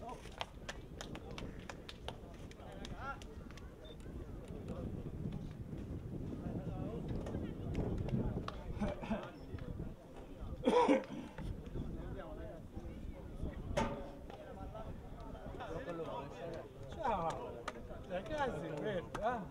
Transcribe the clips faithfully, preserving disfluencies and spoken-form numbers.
Ciao, ragazzi, guarda.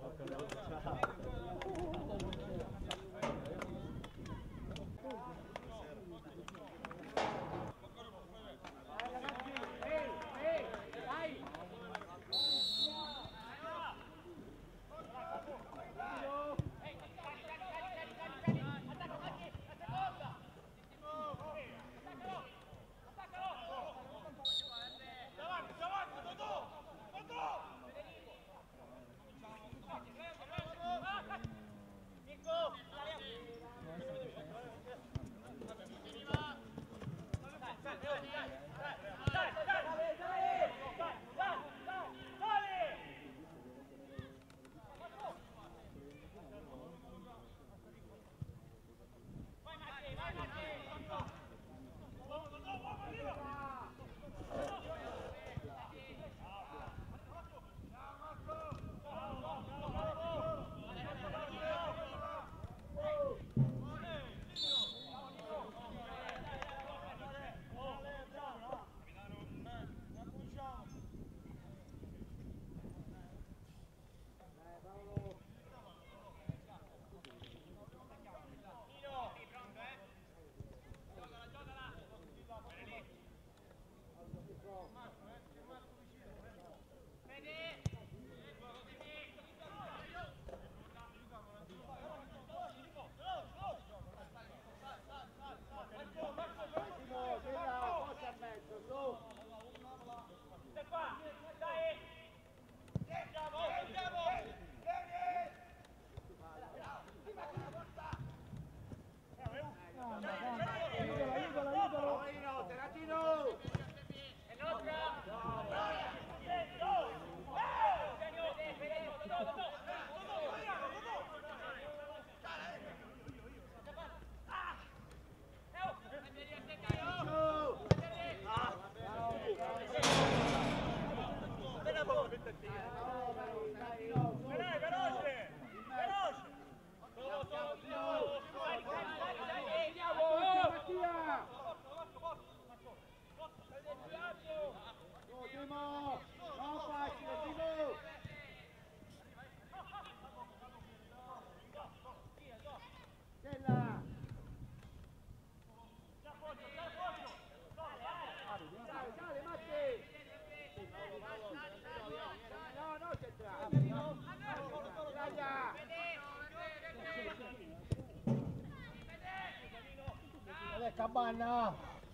Cabanna!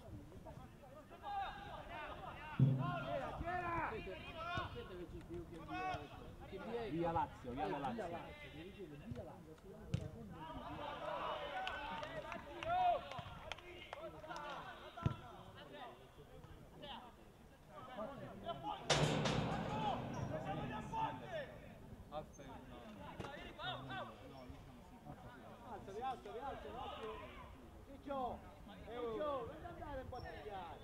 Via Lazio, via la Lazio. Alzo, rialzo, rialzo, Ciccio! Ehi Gio, non andare a imbottigliare!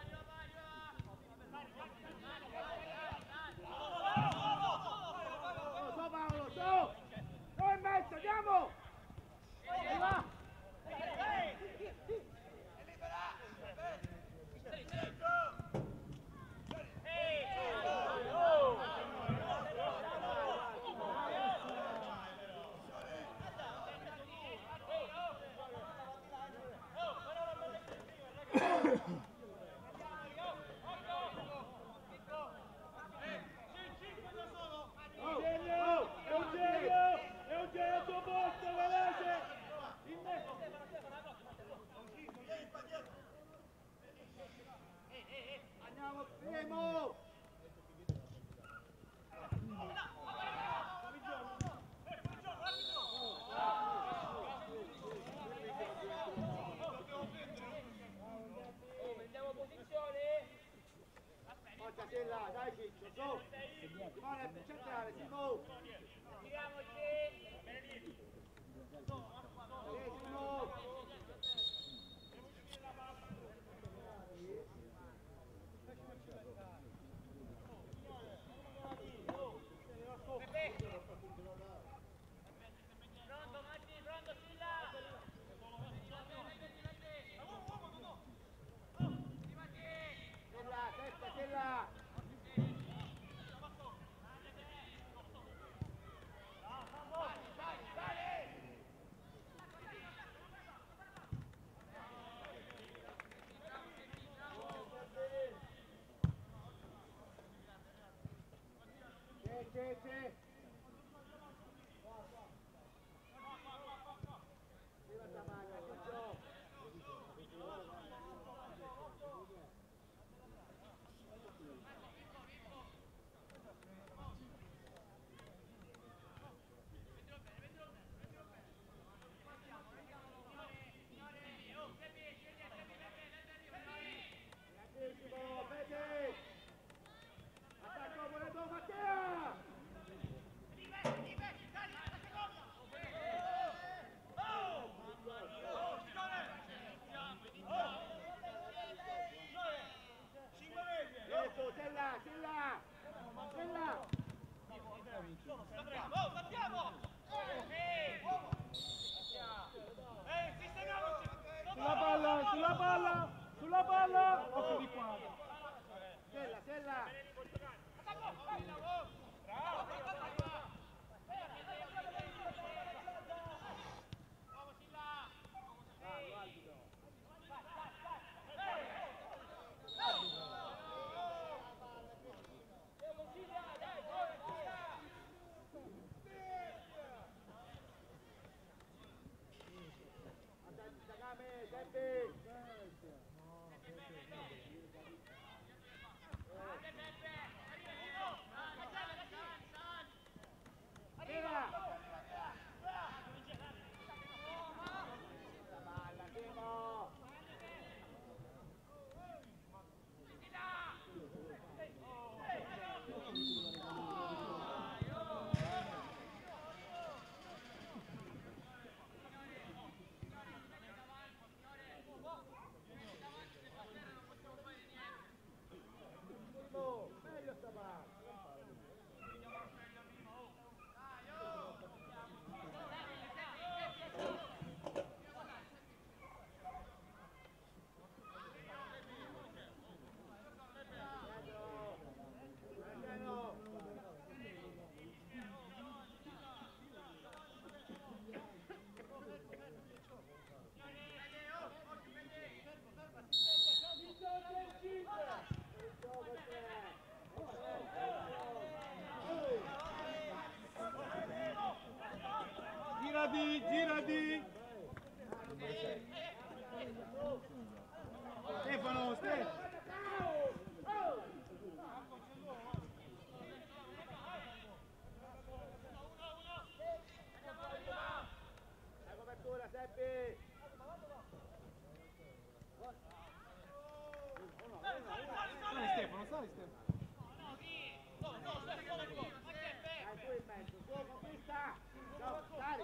So Paolo, so! So in mezzo, andiamo! Vai, va! Andiamo primo! Prendiamo posizione. Forza Sella, dai Ciccio, su! Simone, più centrale, Simo! Tiriamoci. Sì, Simo! Cece. Viva Tamaglia, Ciccio. Grandissimo, Fede. Attacco, voleto Mattea. Ecco, sei là, sei là. Sei là. Sulla palla, sulla palla, sulla palla, occhio di qua. Sella, Sella. Girati, girati. Stefano, Stefano. La copertura, Seppi. Sali Stefano, sali Stefano. Dai, tu in mezzo, su, conquista. Ciao, sali.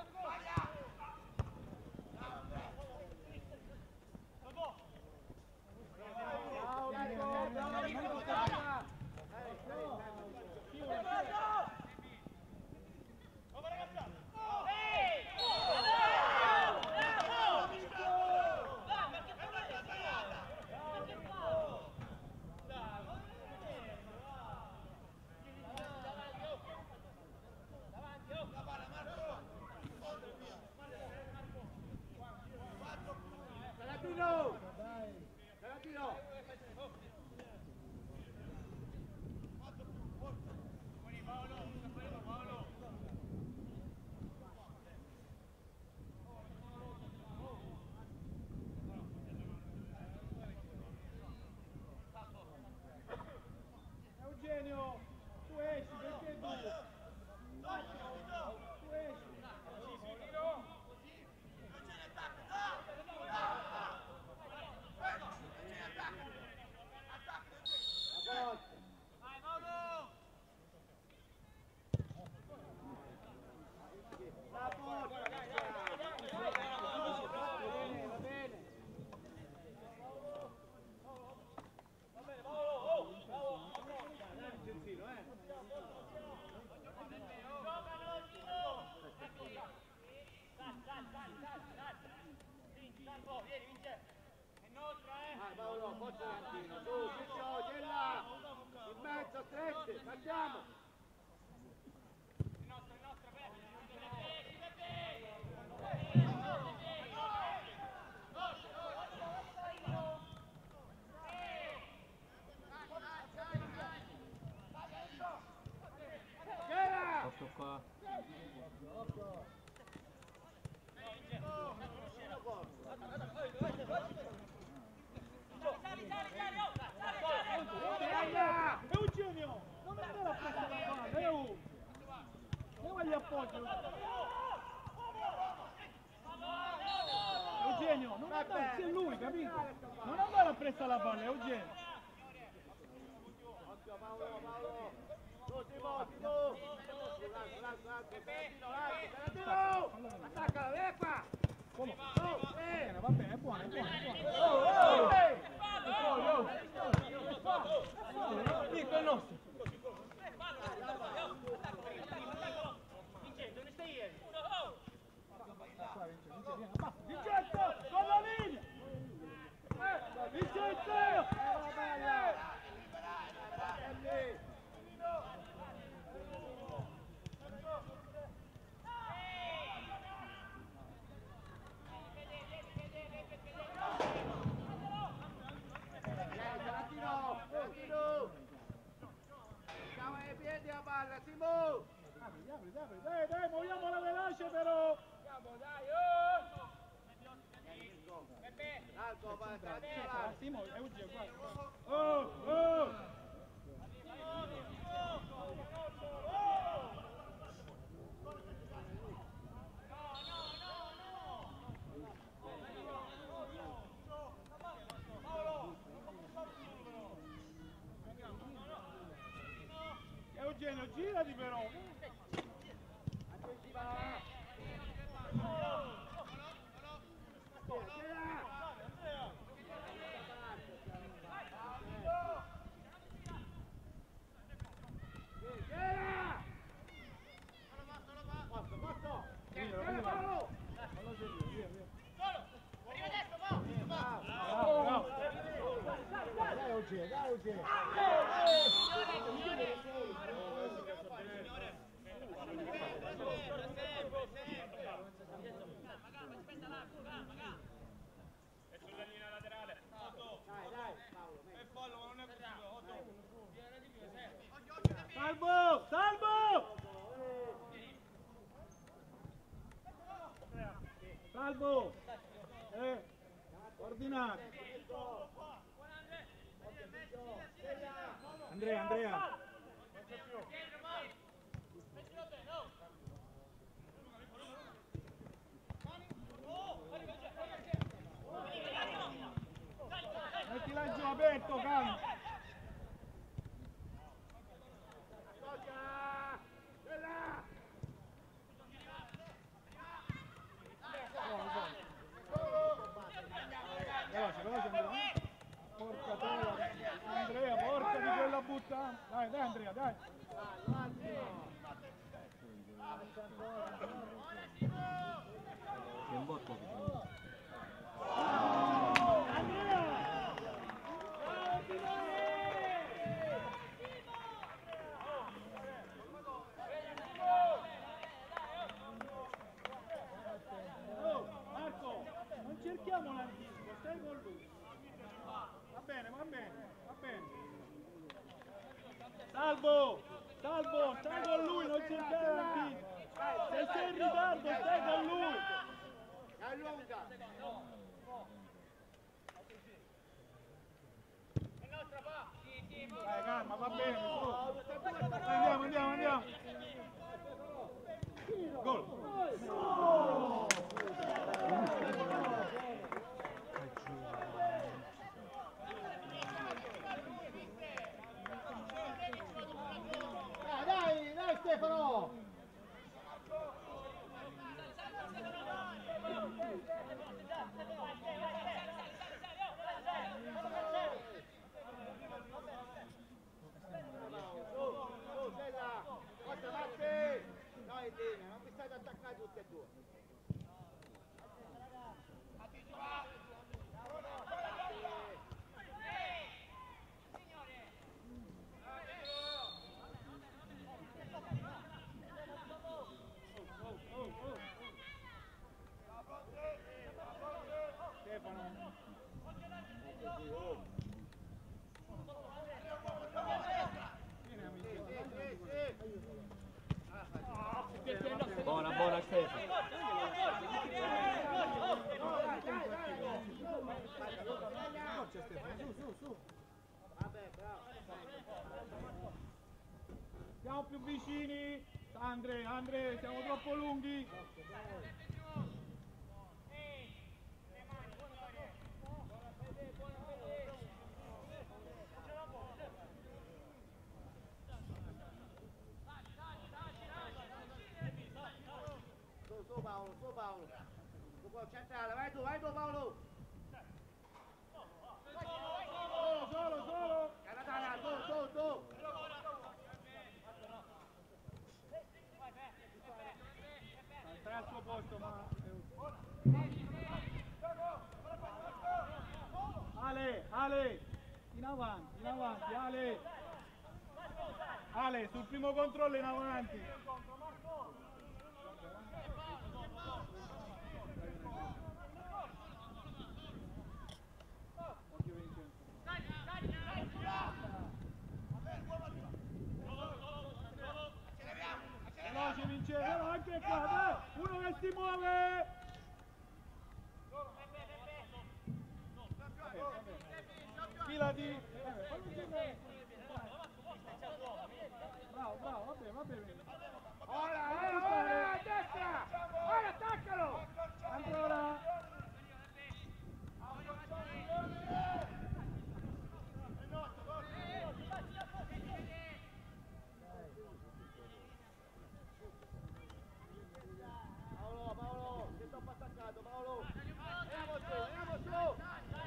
Salatino! Salatino! Eugenio, tu esci, perché tu? Tu esci. La porta, va bene, va bene. Dai, Vincenzino, eh. Vai Paolo, forza Landino, su, Ciccio, Gella, in mezzo, strette, partiamo. Che? appoggio. Eugenio, non andarsi a lui, capito? Non andare a prestare la palla, Eugenio. Occhio Paolo, Paolo. Tu Simo, Simo. Attaccala, vieni qua. Come? Oh, eh. Va bene, è buono, è buono, è buono. Oh, oh. Dico il nostro. Vincenzo, con la linea! Vincenzo! Siamo ai piedi a palla, Simo! Apri, apri, apri, dai, dai, muoviamola veloce però! Largo, vai, Ah, vai, Simo, è Eugenio, guarda. Oh, oh! Eugenio, girati però! Eugenio, dai Eugenio! Salvo! Salvo! Salvo! Eh, ordinato! Andrea, Andrea! Mettila giù aperto, calmo! Veloce, veloce Andrea! Porca troia! Andrea, porca di quella buttata! Dai, dai Andrea, dai! Che un botto che c'è. Oh, Marco, non cerchiamo l'anticipo, stai con lui. Va bene, va bene, va bene. Salvo, Salvo, stai con lui, non cercare l'anticipo. Se sei in ritardo, stai con lui. Dai lunga! Dai, calma, va bene. Su. Andiamo, andiamo, andiamo. Gol. Dai, dai, dai Stefano! Dai linea, non vi state attaccati tutti e due. Buona, buona Stefano. Su, su, su. Vabbè, bravo. Siamo più vicini. Andre, Andre, siamo troppo lunghi. Su, su Paolo, su Paolo. Tu puoi centrale, vai tu, vai tu Paolo. Solo, solo, solo. Canatana, tu, tu, tu. Stai al suo posto, ma... Ale, Ale, in avanti, in avanti, Ale. Ale, sul primo controllo in avanti. Veloce Vincenzo, anche qua, dai! Uno che si muove! Filati! Bravo, bravo, va bene, va bene. Ora, ora, ora, a destra! Ora, attaccalo! Ancora! Paolo, Paolo, che troppo attaccato, Paolo! Andiamo su, andiamo su!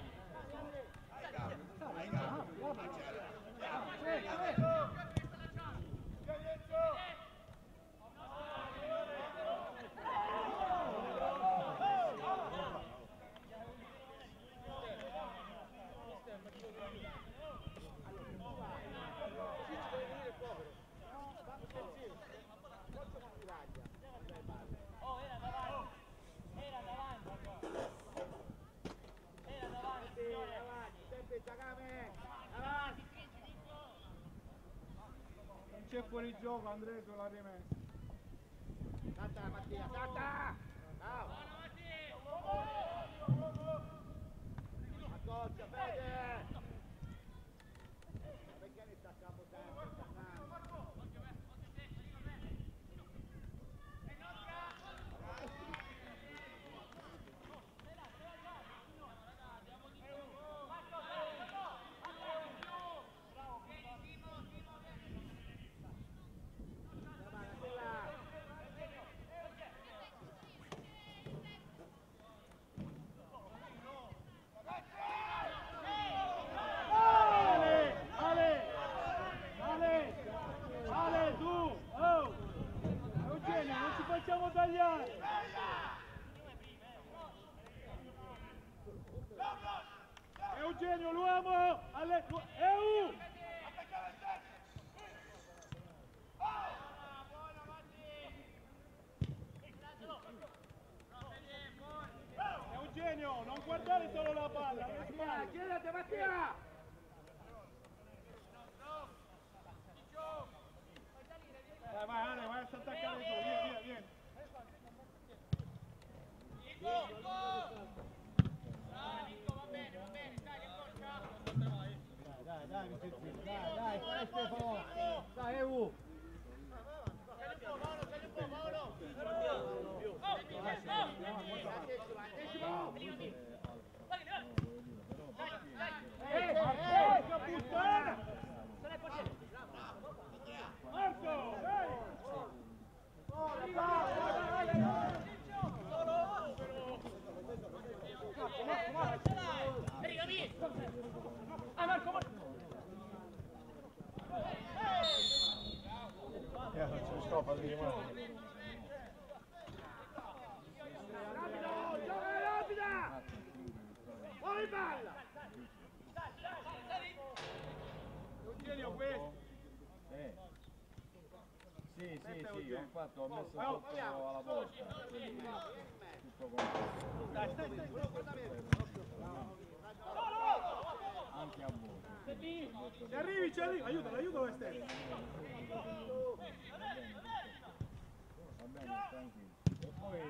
Oh, era davanti. Era davanti. Era davanti, signore. Avanti, sempre Zagame! Avanti! Non c'è fuori gioco, Andrea, tu l'ha rimessa. Salta Mattia, salta! Bravo! Accoccia, Fede! Perché ne sta a capo sempre? Ale, Ale, Ale, Ale, tu, oh! Eugenio, non ci facciamo tagliare! Eugenio, l'uomo! Ale, l'u- Eu! Eugenio, non guardare solo la palla, alle Mattia, spalle. chiedete Mattia! Vai, vai, Ale, vai a attaccare tu, via, via, vieni. Dai, dai, Vincenzo, dai, dai, dai Stefano! Dai, Eu! Eh, eh, che puttana! Marco, dai! Ah, Marco, Marco! Ja, dat is een stap als die man. Rapido, gioca rapida! Fuori palla! Eugenio, questo! Eh. Sì, sì, sì, ho fatto, ho messo tutto alla posta. Tutto con... Dai, stai, stai! Anche a voi. Ci arrivi, ci arrivi! Aiutalo, aiutalo esterno! Va bene, tranquillo. E poi...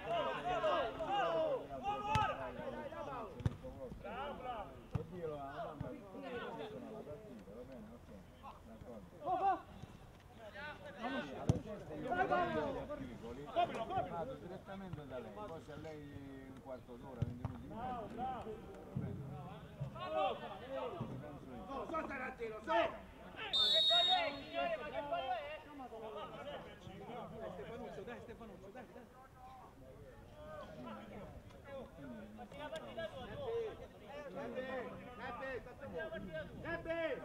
Oddio, la mamma mi sono la partita, va bene, ok. D'accordo. Oh, oh. Sì, alla gente io... vado direttamente da lei, poi se a lei un quarto d'ora, venti minuti di mezzo, No, so stare a tiro, so! Ma che fallo è, signore? Ma che fallo è? Dai Stefanuccio, dai Stefanuccio, dai, dai. Ma si la partita tua, tu! Gabbe, Gabbe, state buono! Gabbe!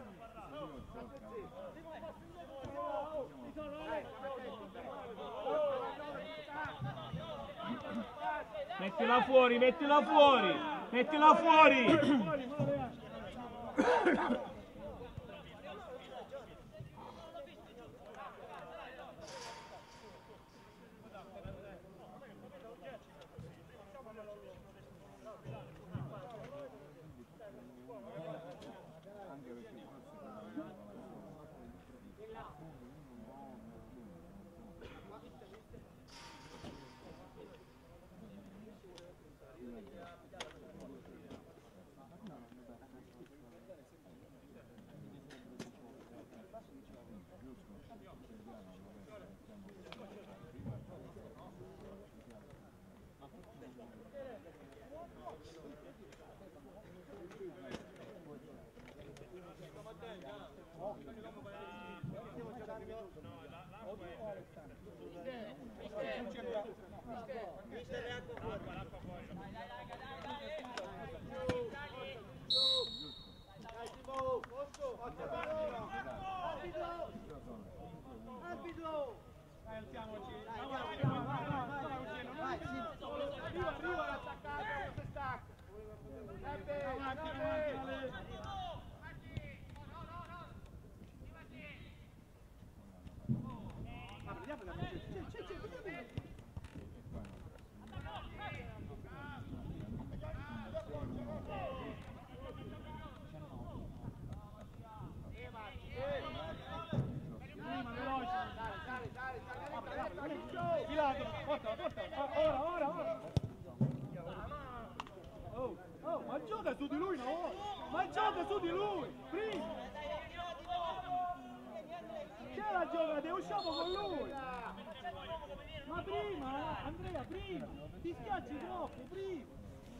Mettila fuori, mettila fuori, mettila fuori. Fuori, muove. anche perché Dai, alziamoci. Vai, vai, vai, vai, vai, Uccello, non arriva, arriva l'attaccato, non si stacca. Gabbe, Gabbe. Ma vediamo la c'è, c'è, c'è, c'è. Filato, portala, portala, ora, ora, ora. Oh, oh, ma gioca su di lui, no? Ma gioca su di lui, prima. C'è la giocata, usciamo con lui. Ma prima, Andrea, prima. Ti schiacci troppo, prima.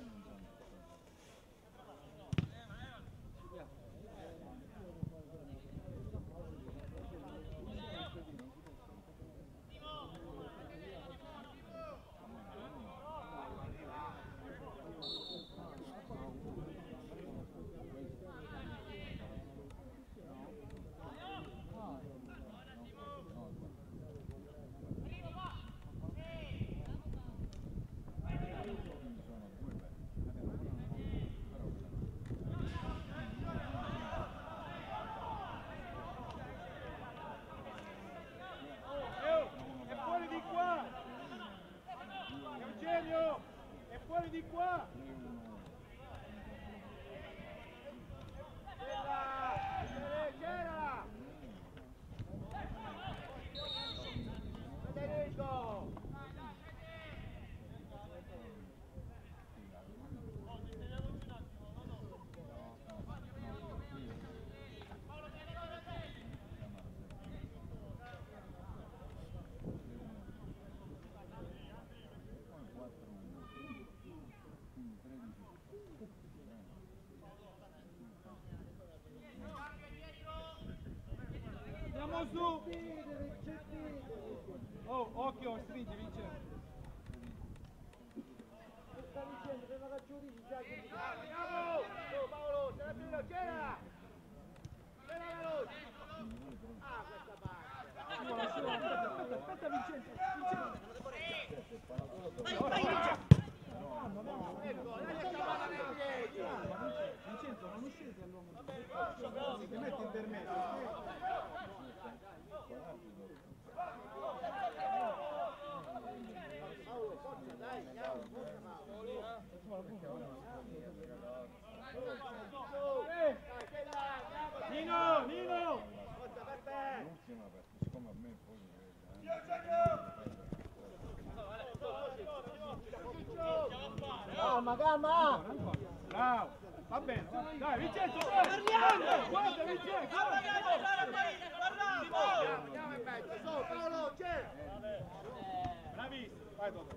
È fuori di qua! C'era! C'era! Federico! Andiamo su! Oh, occhio, stringi Vincenzo! Sta dicendo, prima che giudici già che... Andiamo! Oh Paolo, c'è la prima, c'era! C'era la luce! Ah, questa parte! Aspetta, aspetta Vincenzo! Vincenzo! Vai, vai! Ecco, dai questa palla nei piedi! Vincenzo, non uscite all'uomo! Ti metti in permesso! Paolo, forza, dai, andiamo, Nino, Nino! Forza, Peppe! l'ultima perché siccome a me poi calma, calma! Bravo! Va bene, dai Vincenzo, dai! Guarda Vincenzo! Andiamo in mezzo, so, Paolo, c'è! Bravissimo! Vai, vai dopo.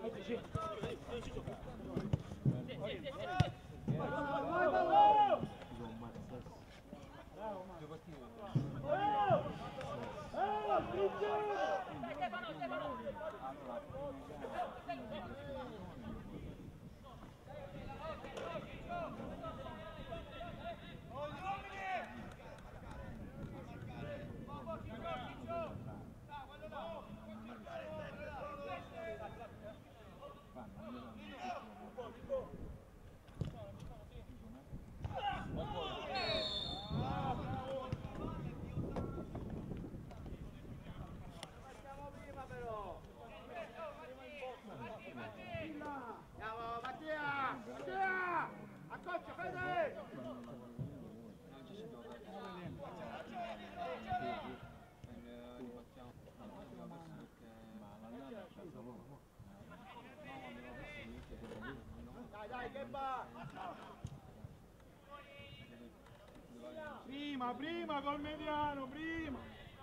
Prima, prima col mediano, prima!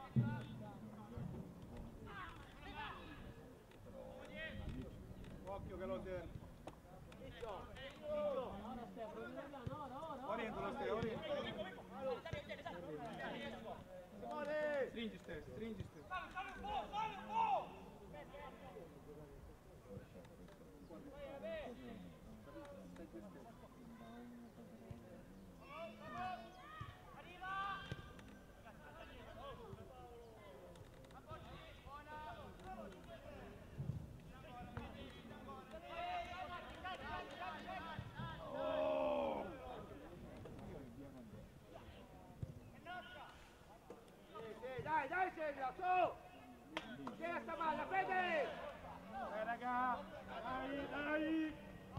Occhio che lo serve. Oriento lo stai, oriento. Stringi stesso, stringi stesso. Dai, dai Silvia, su! Tira sta palla, Fede! Dai raga, dai, dai!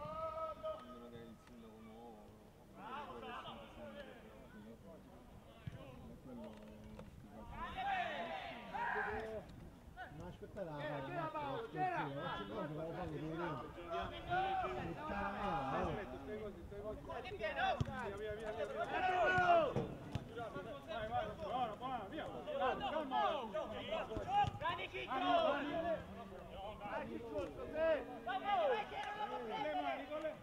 Non aspettare la Tira, tira palla, Paolo, non tira! c'è cosa che la palla di dentro. Stai così, stai così. Via, via, via, via, via. Vai, vai, buono, buono, via. Calma, calma. Dai, Chicco! Dai, Chicco, sì! Con le mani, con le...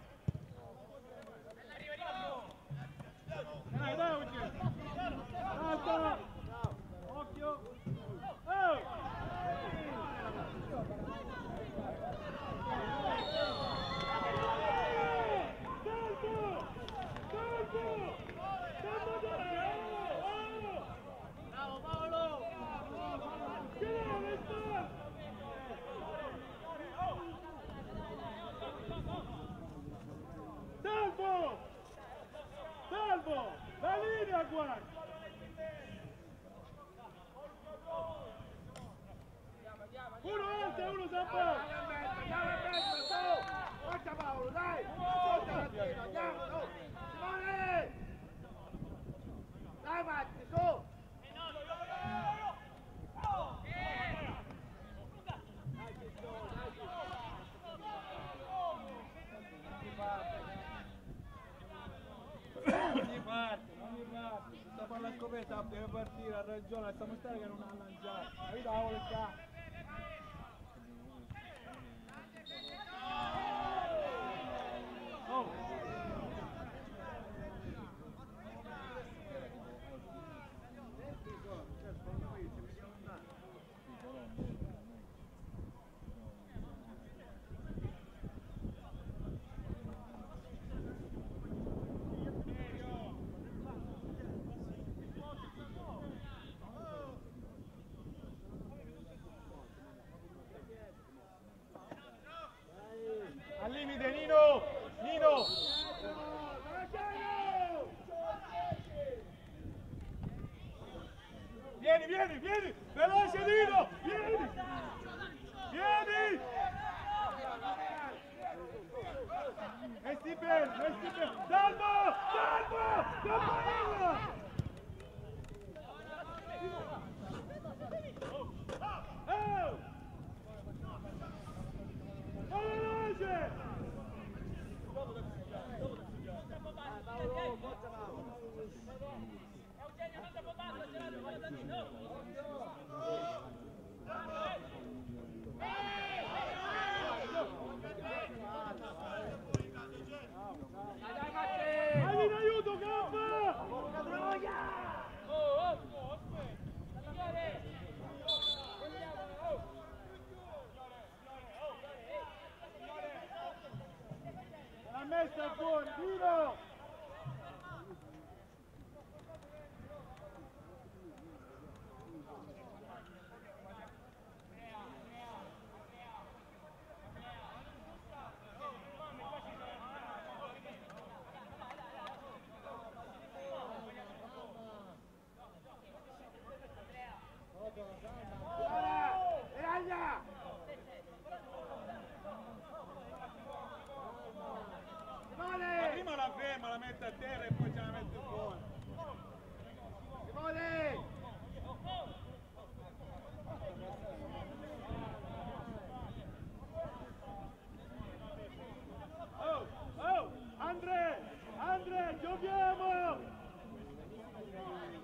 Dai, dai, Ucci. Salta. Occhio. Oh! Bravo Paolo! Salvo! Salvo! La linea qua! Uno alza, uno zampa! Andiamo in mezzo, su! Forza Paolo, dai! Forza Martino, andiamo, su! Simone! Dai Matti, su! Non mi parte, non mi parte! Questa palla scoperta deve partire, ha ragione, lasciamo stare che non ha lanciato! Aiutavo le qua! Oh! Al limite Nino! Nino! Vieni, vieni, vieni! Veloce Nino! Vieni! Vieni! Resti bene, resti bene! Salvo! Salvo! Cappella! Oh! Veloce! Paolo, forza Paolo! Eugenio, manda bombato, girato, guarda da Nino!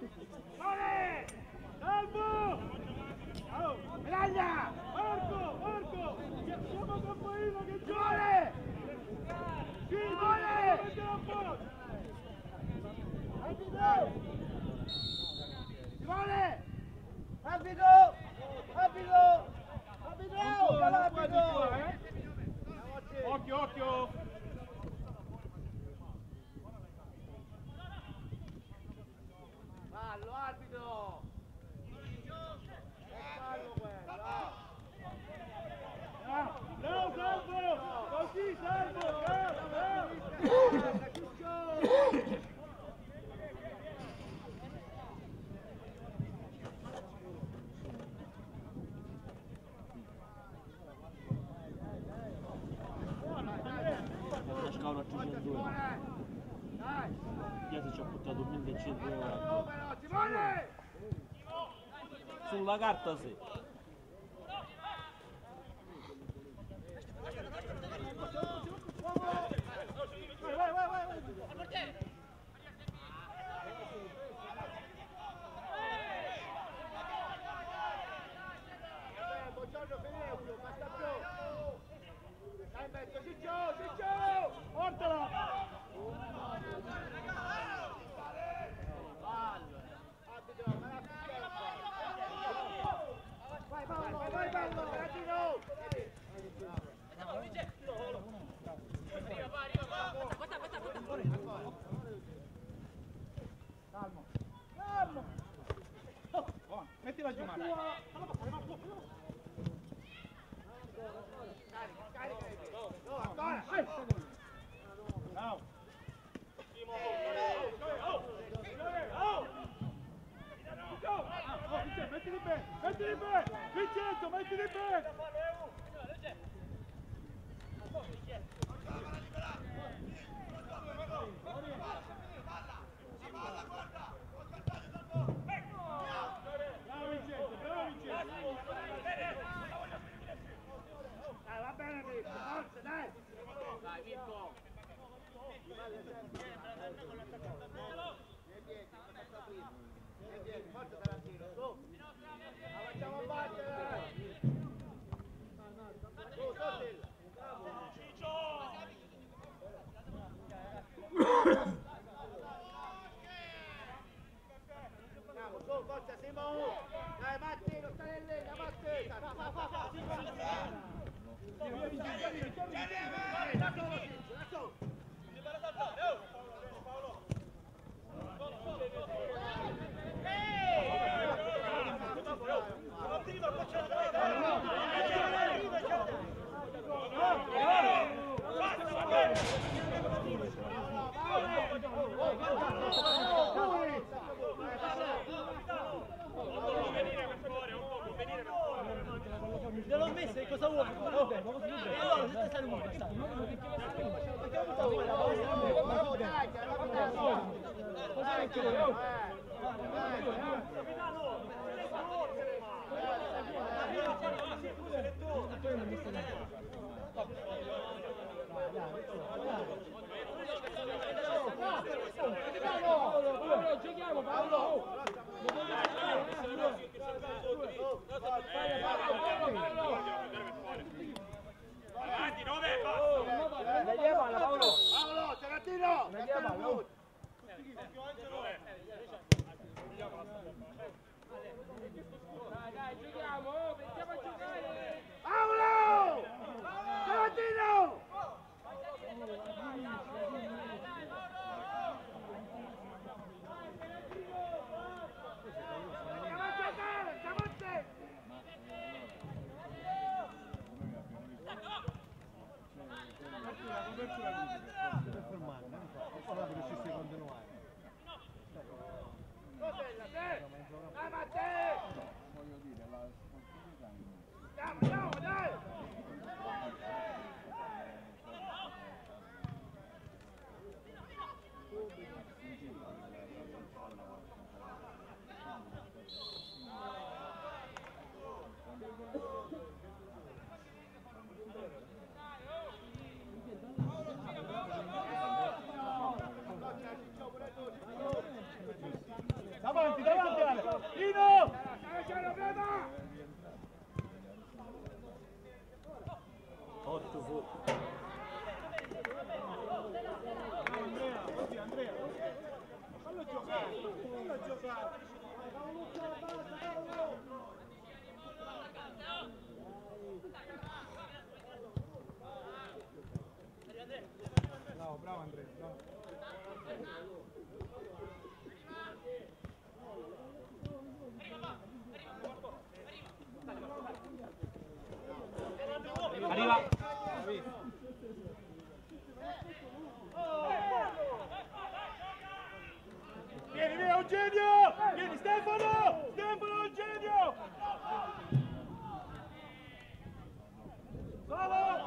Vale! Salvo! Medaglia! Marco! Marco! Siamo Campolino che vuole! Sì, vuole! Arbitro! Si vuole! Arbitro! Arbitro! Arbitro! Arbitro! Occhio, occhio! Fallo, arbitro! È fallo quello! No, Salvo! Così, Salvo! La scala a trecentodue. Chiesa ci ha buttato millecinquecento euro. Sulla carta sì. Buongiorno Federico, basta più! Dai mezzo, Ciccio, Ciccio! Portala! Arbitro, ma la vai, vai, vai, vai, vai, Latino! Calmo, calmo! Mettila giù, Marco. Carica, carica, no, ancora, vai! No. Mettili bene, mettili bene! Vincenzo, mettili bene! Bravo Vincenzo, bravo Vincenzo! Dai, va bene, Mirko, forza, dai! Dai, Mirko! Forza Tarantino, su! La facciamo battere! Su, Sotil! Andiamo, su, forza Simo! Dai Matti, non stare lì, la Matti! Fa, fa, fa, fa! Gliel'ho messa e cosa vuoi? Ma va bene, ma cosa vuoi? E allora se te stai lungo, stai. Cos'è che vuoi? Giochiamo Paolo! Avanti, nove, basta! Dai via palla, Paolo! Paolo, Tarantino! Dai via palla! Dai, dai, giochiamo, mettiamo a giocare! Paolo! Tarantino! Andiamo a giocare, siamo a te! Per fermarmi, non so, non so che ci stai continuare. Cos'è la te? Dai Matteo! Voglio dire, la davanti, davanti Ale! Nino! otto fu. Andrea, così Andrea! Fallo giocare, fallo giocare! Bravo, bravo Andrea, bravo. Arriva. Vieni via Eugenio! Vieni Stefano! Stefano Eugenio! Solo!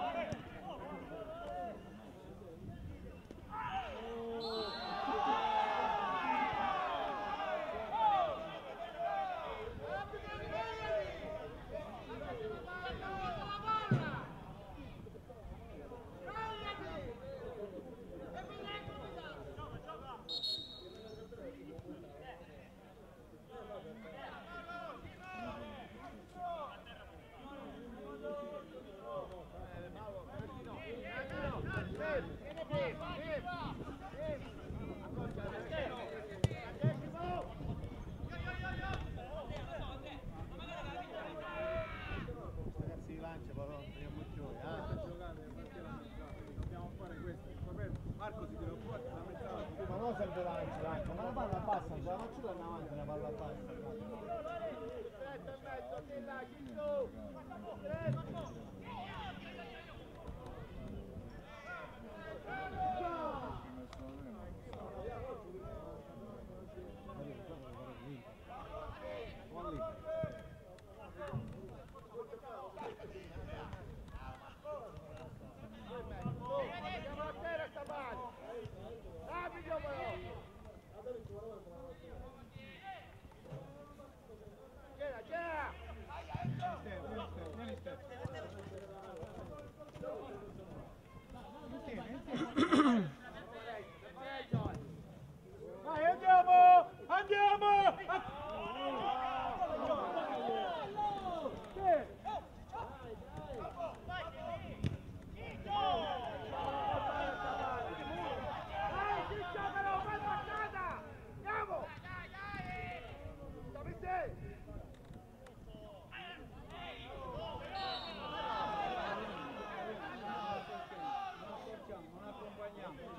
Marco si tira fuori, la mezzala. Ma non serve davanti, Franco, ma la palla passa, se la faccio in avanti, la palla passa. Stretto in mezzo, di là, chi su? Stretto! Andiamo a terra sta mano! Rapido però! Gira, gira! Vieni Stefano, Vai, andiamo! Andiamo! Dai, Ciccio però, fai passata! Andiamo! Dammi te! Non accompagniamo.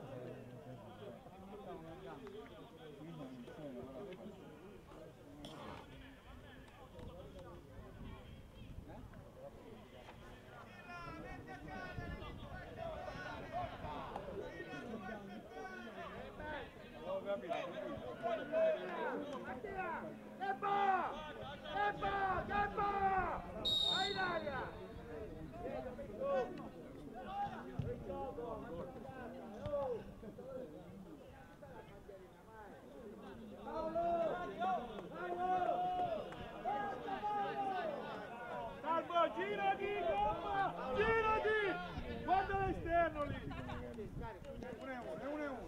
Mattia! Tempo! Tempo! Tempo! Vai in aria! Salvo, girati, gomma! Girati! Guarda l'esterno lì! Uno e uno, è uno e uno.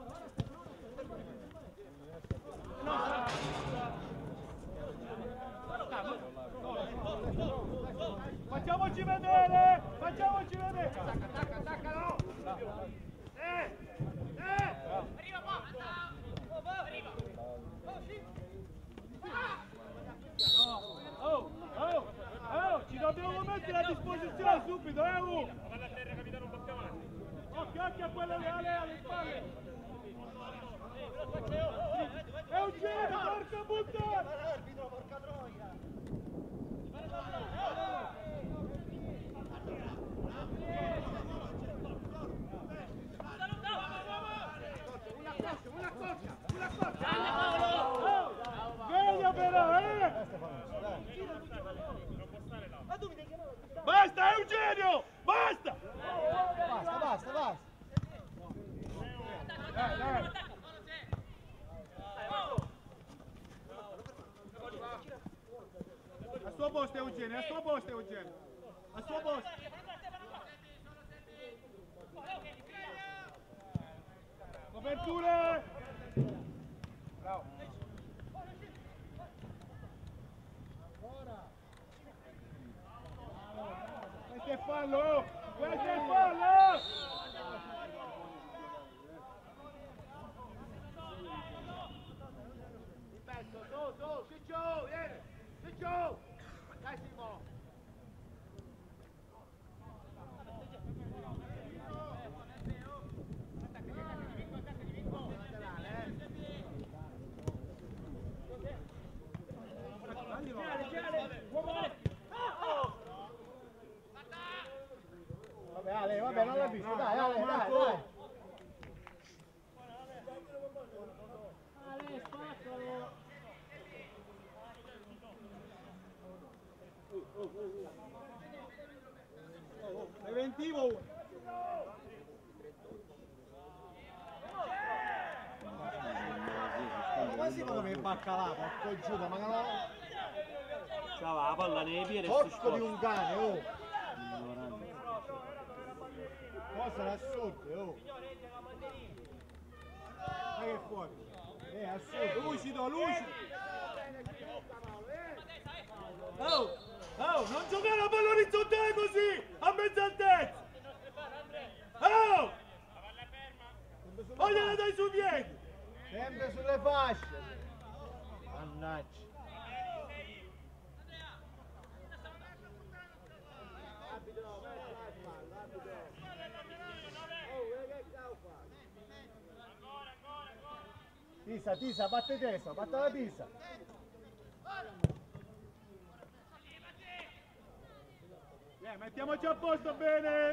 Facciamoci vedere! Facciamoci vedere! Attacca, attacca, attaccalo! Eh! Eh! Arriva qua! Arriva! Oh, oh, oh, ci dobbiamo mettere a disposizione subito, eh, U! Vado a terra, capitano, un po' più avanti. Occhio, occhio a quello lì, Ale, alle spalle! Eugenio, porca puttana! L'arbitro, porca troia! Una coccia, una coccia, una coccia! Sveglia però, eh! Basta, Eugenio! Basta! Basta, basta, basta. Dai, dai! Al suo posto Eugenio, al suo posto Eugenio! Al suo posto! Coperture! Bravo! fallo! Questo è il fallo! Ripeto, su, su, Ciccio, vieni! Ciccio! Dai Simo! Vabbè Ale, vabbè, non l'ha visto, dai Ale, dai, dai. Ale, spaccalo! Preventivo uno! Quasi come il baccalà, porco giù, ma non... Ciao, la palla nei piedi e si Porco di sposta. un cane, oh! Cose assurde, oh! Ma che è fuori? Eh, assurdo! Lucido, lucido! Oh! Oh! Non giocare a palla orizzontale così! A mezza altezza! Oh! Vogliela dai sui piedi! Sempre sulle fasce! Mannaggia! Rapido, metti la spalla, rapido! Oh, che cavolo fa? Tisa, Tisa, batte testa, batte la Tisa! Eh, mettiamoci a posto bene!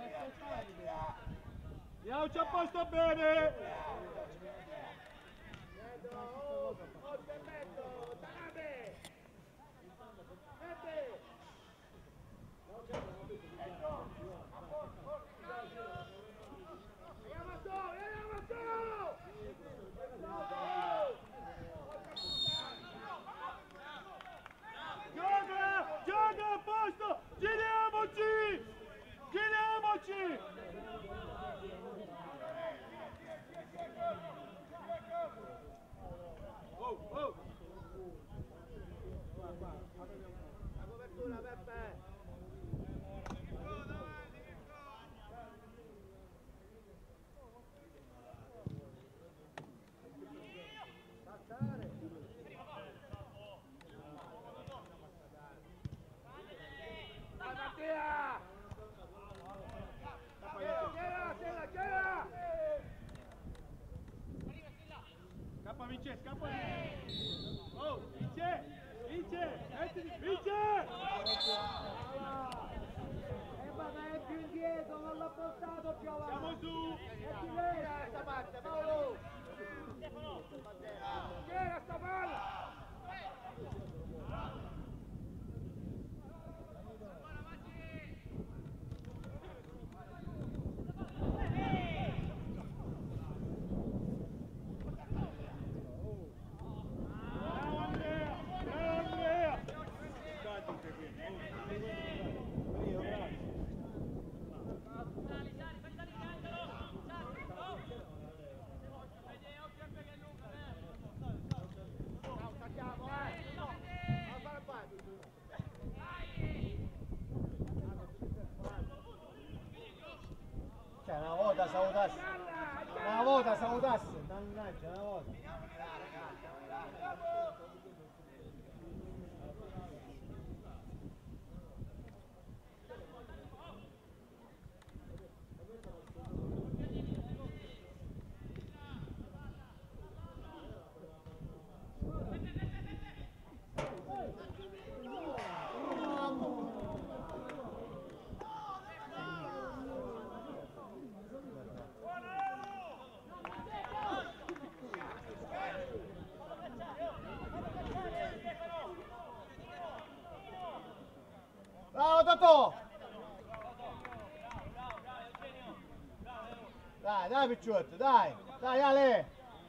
Mettiamoci a posto bene! Vedo, oh, otto e mezzo, Tanabe! Metti! Andiamo su, andiamo su! Gioca! Gioca a posto! Giriamoci! Giriamoci! Oh, oh! La copertura, Peppe! Passare! Vai Mattia! C'era, c'era, c'era! Scappa Vince, scappa! Oh, Vince! Vince! Mettiti! Vince! E vabbè, è più indietro, non l'ha portato più avanti! Siamo su! Metti lei da questa parte, Paolo! C'era sta palla! Bravo Andrea! Bravo Andrea! Dai, anche qui. Io, grazie! Ciao, stacchiamo, eh! Non fare parte! Cioè, una volta salutasse! Una volta salutasse! Mannaggia, una volta! Bravo Totò! Dai, dai picciotto, dai! Dai Ale!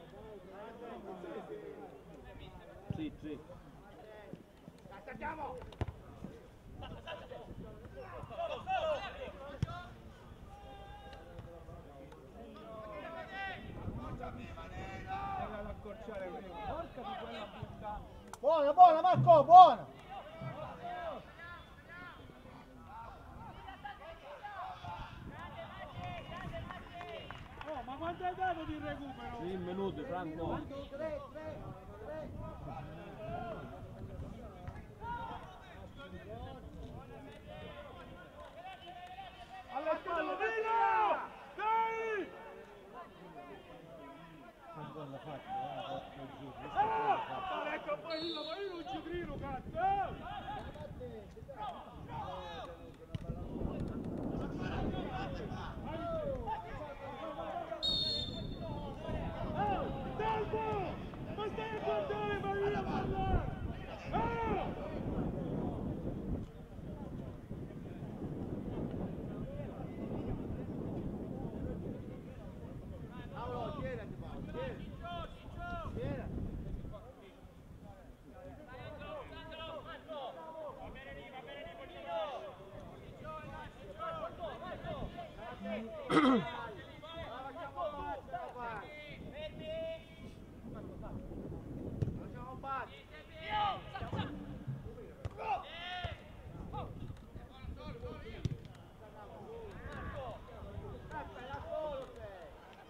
Sì, sì. Attacchiamo! Ad accorciare prima. Porca di quella puttana. Buona, buona Marco, buona! quanto hai dato di recupero? Sì, minuti, Franco. tre, tre, tre. Alle spalle, Nino! Dai! Guarda fatto, guarda fatto giù. Ah! Ecco, poi io, ma io non ci grido, cazzo! Oh, Dalbo! Ma stai a guardare, Maria, a parlare! Oh! Paolo, girati, Paolo, girati. Girati. Lasciamo Pazzi. Aspetta, da solo sei.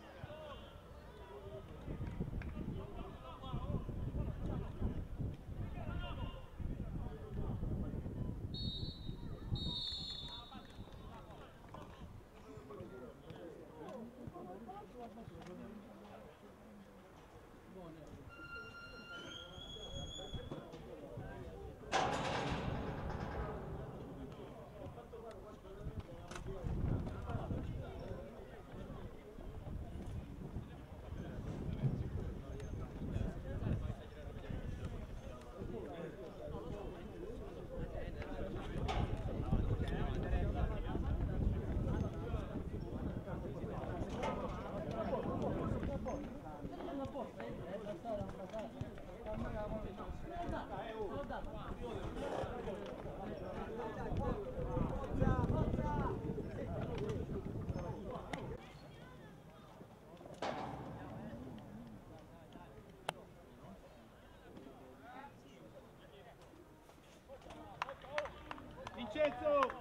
Vincenzo!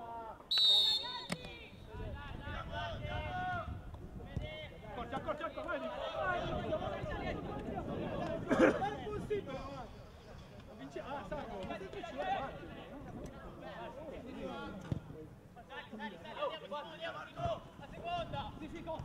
Accorci, accorci, accorci, vai! Ma è possibile! Vincenzo, ah, Sacco, ma che ci vuoi fare? Dai, dai, dai, andiamo, andiamo, andiamo, la seconda! Difficile!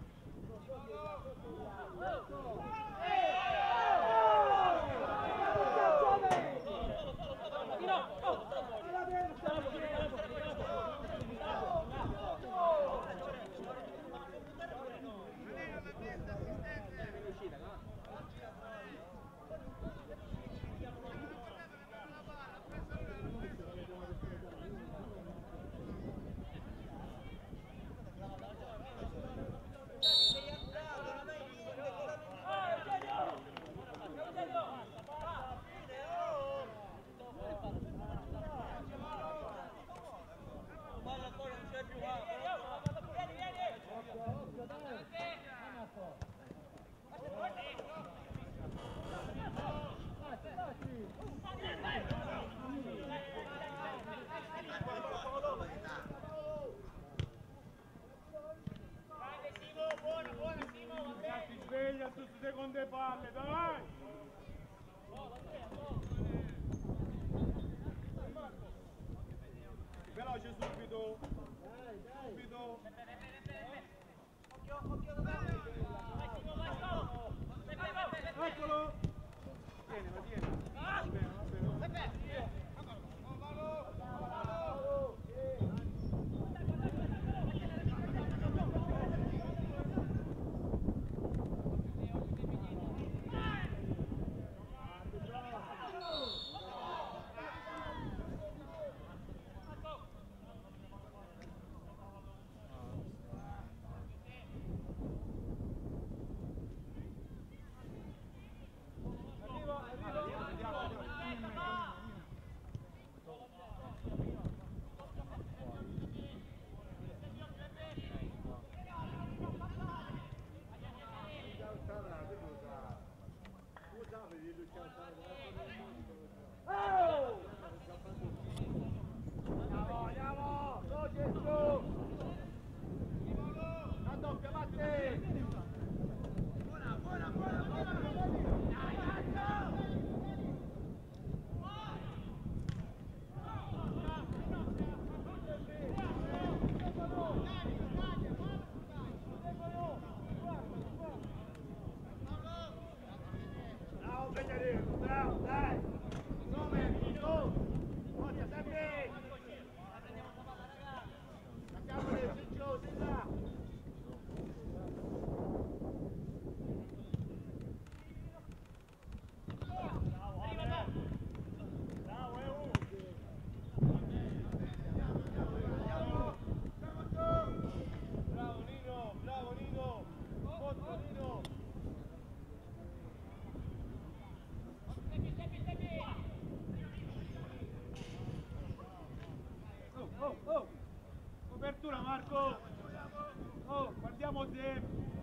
Addirittura Marco! Oh, guardiamo te!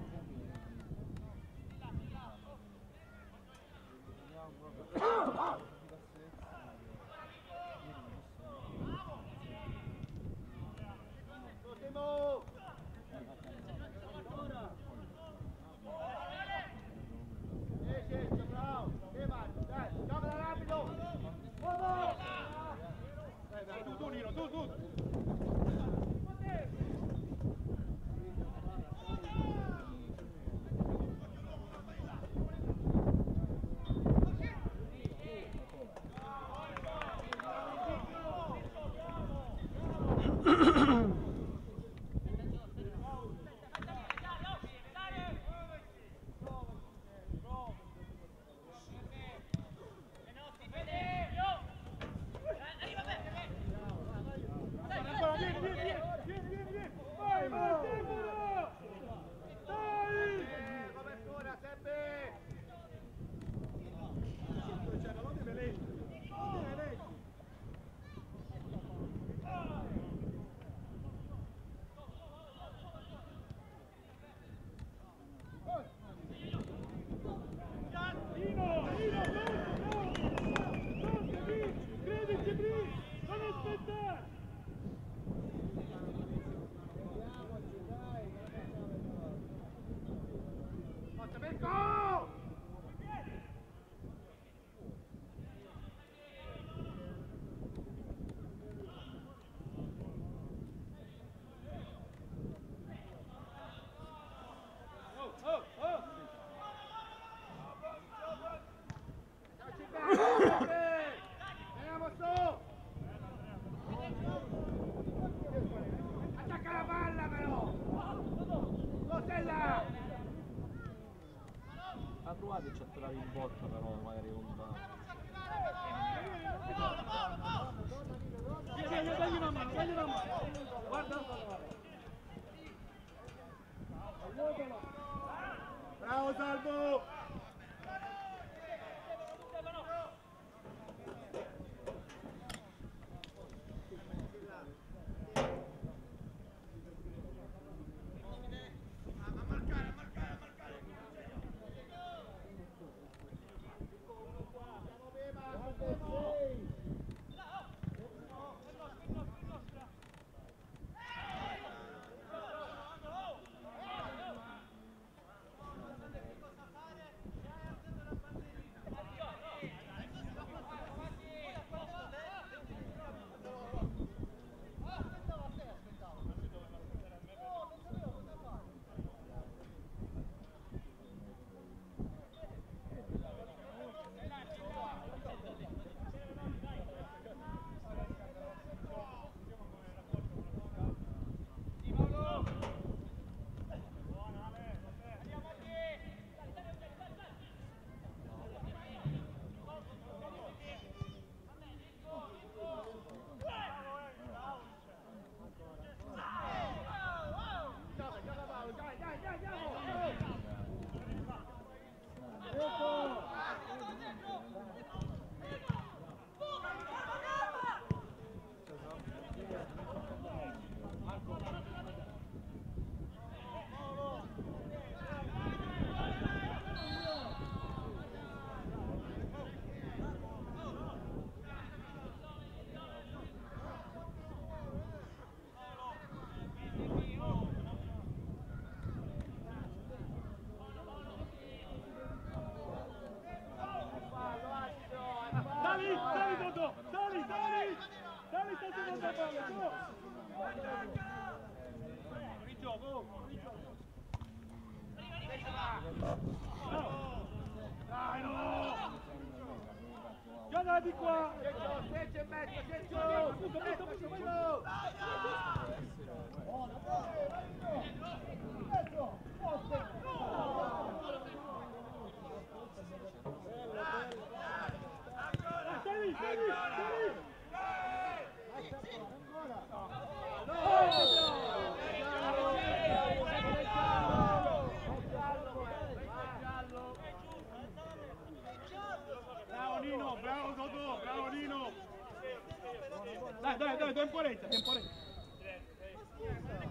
Ultimo! Esce, bravo! E vai, dai, gioca rapido! Uomo! Dai, dai, tu, tu, Nino, tu, tu! Provate a attirare in botta però magari con una... Dagli una mano, dagli una mano! Guarda! Bravo Salvo! Dali, dali Dodò, dali, dali! Dali, sta giocando la palla, tu! Fuori gioco, fuori gioco! Dai, no! Gioca di qua! Sergio, Sergio in mezzo, Sergio! Tutto, tutto, tutto, vai! Dai, dai, dai! Bravo Nino, bravo Dodò, bravo Nino! Dai, dai, dai, temporeggia, temporeggia!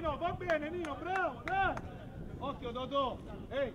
Nino, va bene Nino, bravo, dai! Occhio Dodò, ehi!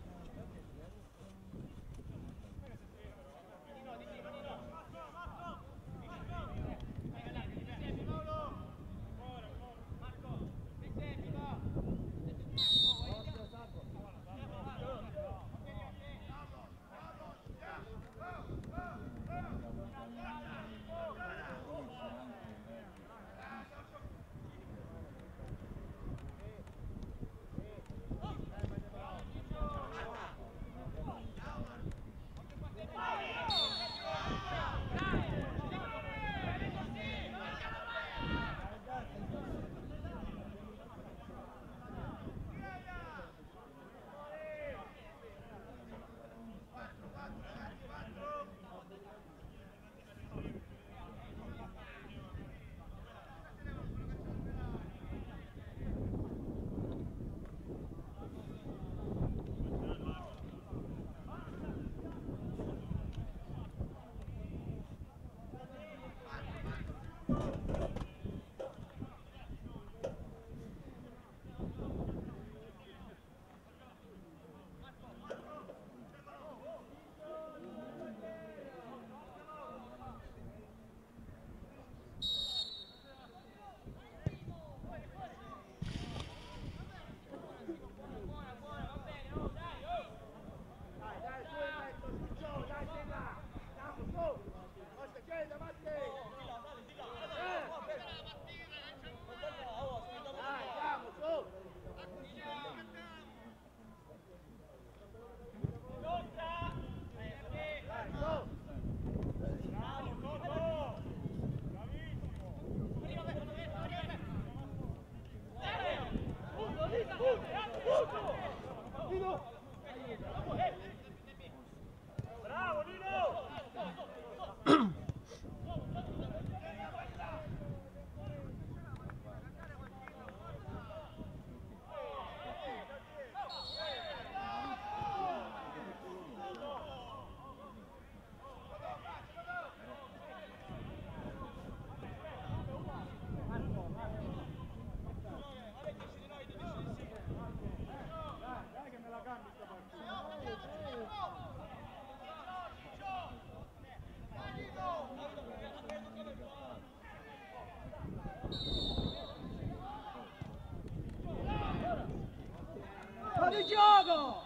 Di gioco!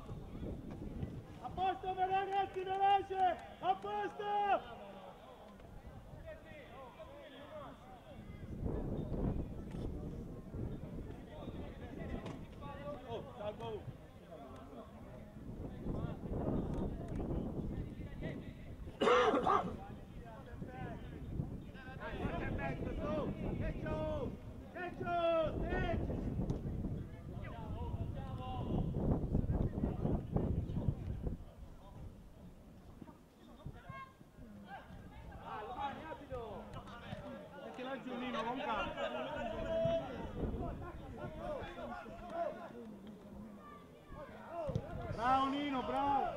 A posto ragazzi, veloce! A posto! Oh, salvo! Bravo Nino, bravo!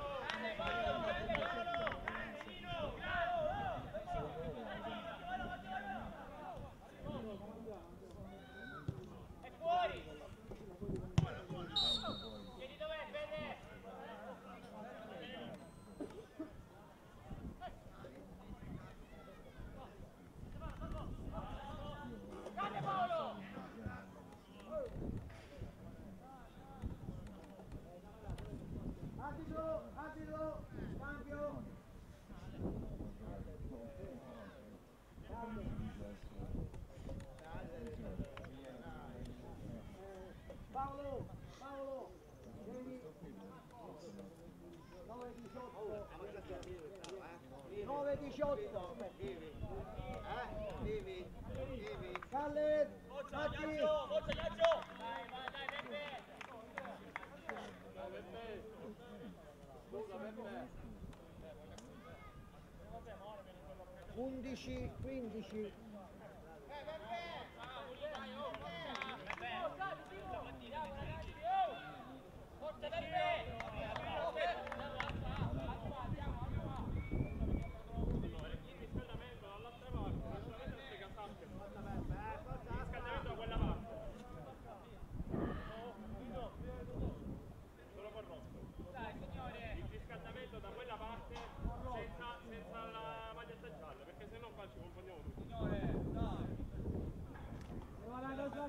È fuori! Chiedi dov'è, Bene? Grande Paolo! Arbitro, arbitro, cambio. Paolo, Paolo, vieni. nove diciotto. nove diciotto. Calle, Matti. Forza Giaccio! Dai, vai, dai, Beppe! undici, quindici. Forza Beppe!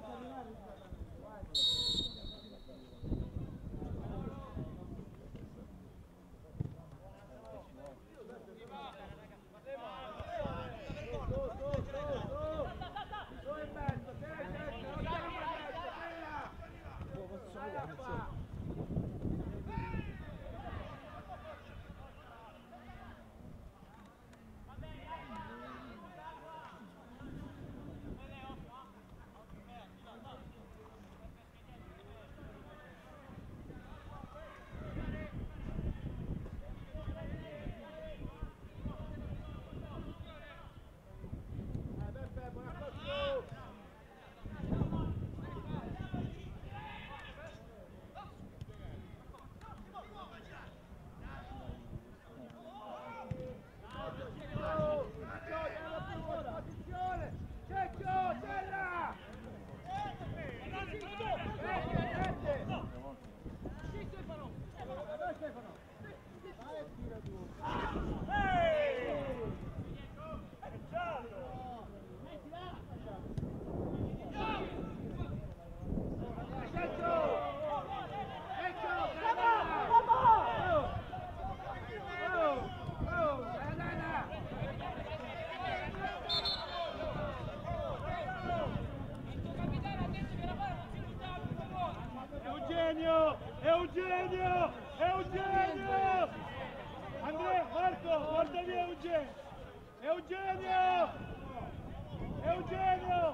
Eugenio! Eugenio! Eugenio! Andrea, Marco, guarda via Eugenio! Eugenio! Eugenio!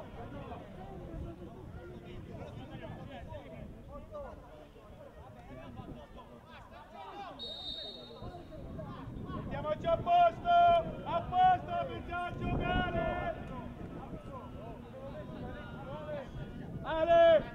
Mettiamoci a posto! A posto, iniziamo a giocare! Ale!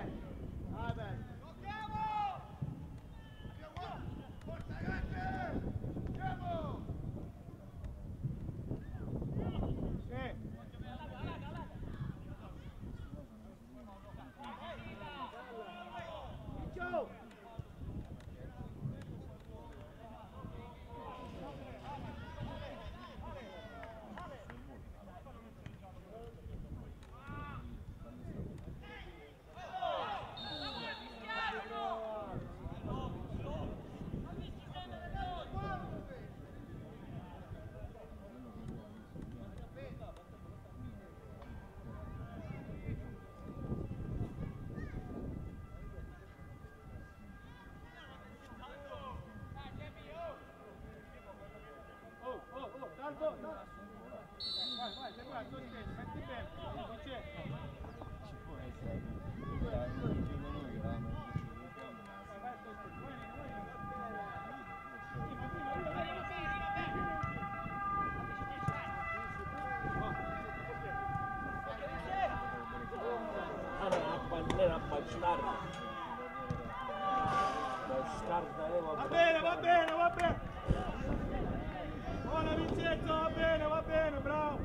Va bene, va bene, va bene. Buona Vincenzo, va bene, va bene, bravo.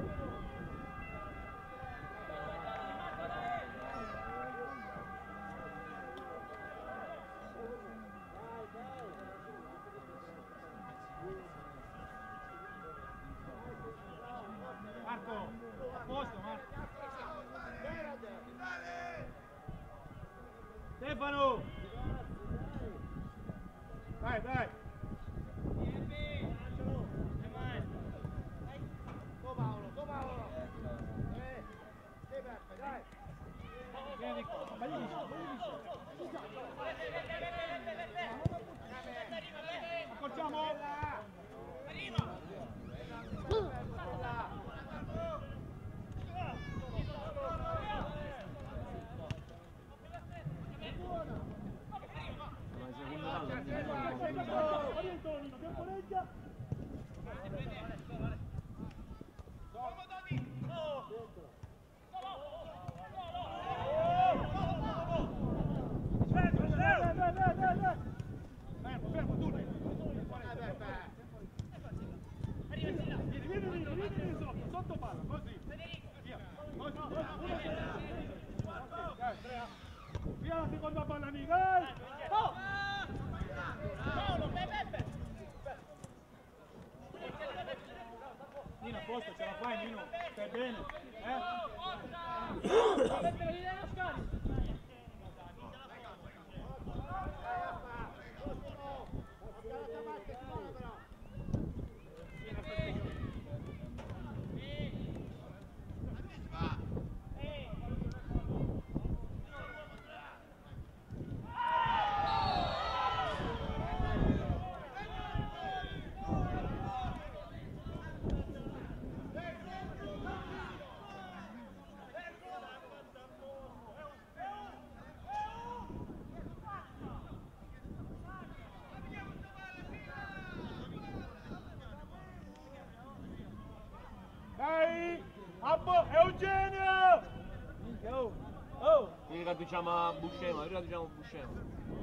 Marco, a posto, Marco. Stefano! Dai, dai! Go Paolo, go Paolo! Eh, sì Peppe, dai! Vieni qua, bellissimo, bellissimo! Accorciamo! Sotto palla, così. Via. Via la seconda palla lì, dai! Oh! Nino, a posto, ce la fai Nino, stai bene, eh? Dai! Abbo! Eugenio! Oh! Oh! Qui raggiungiamo a Buscema, qui raggiungiamo a Buscema.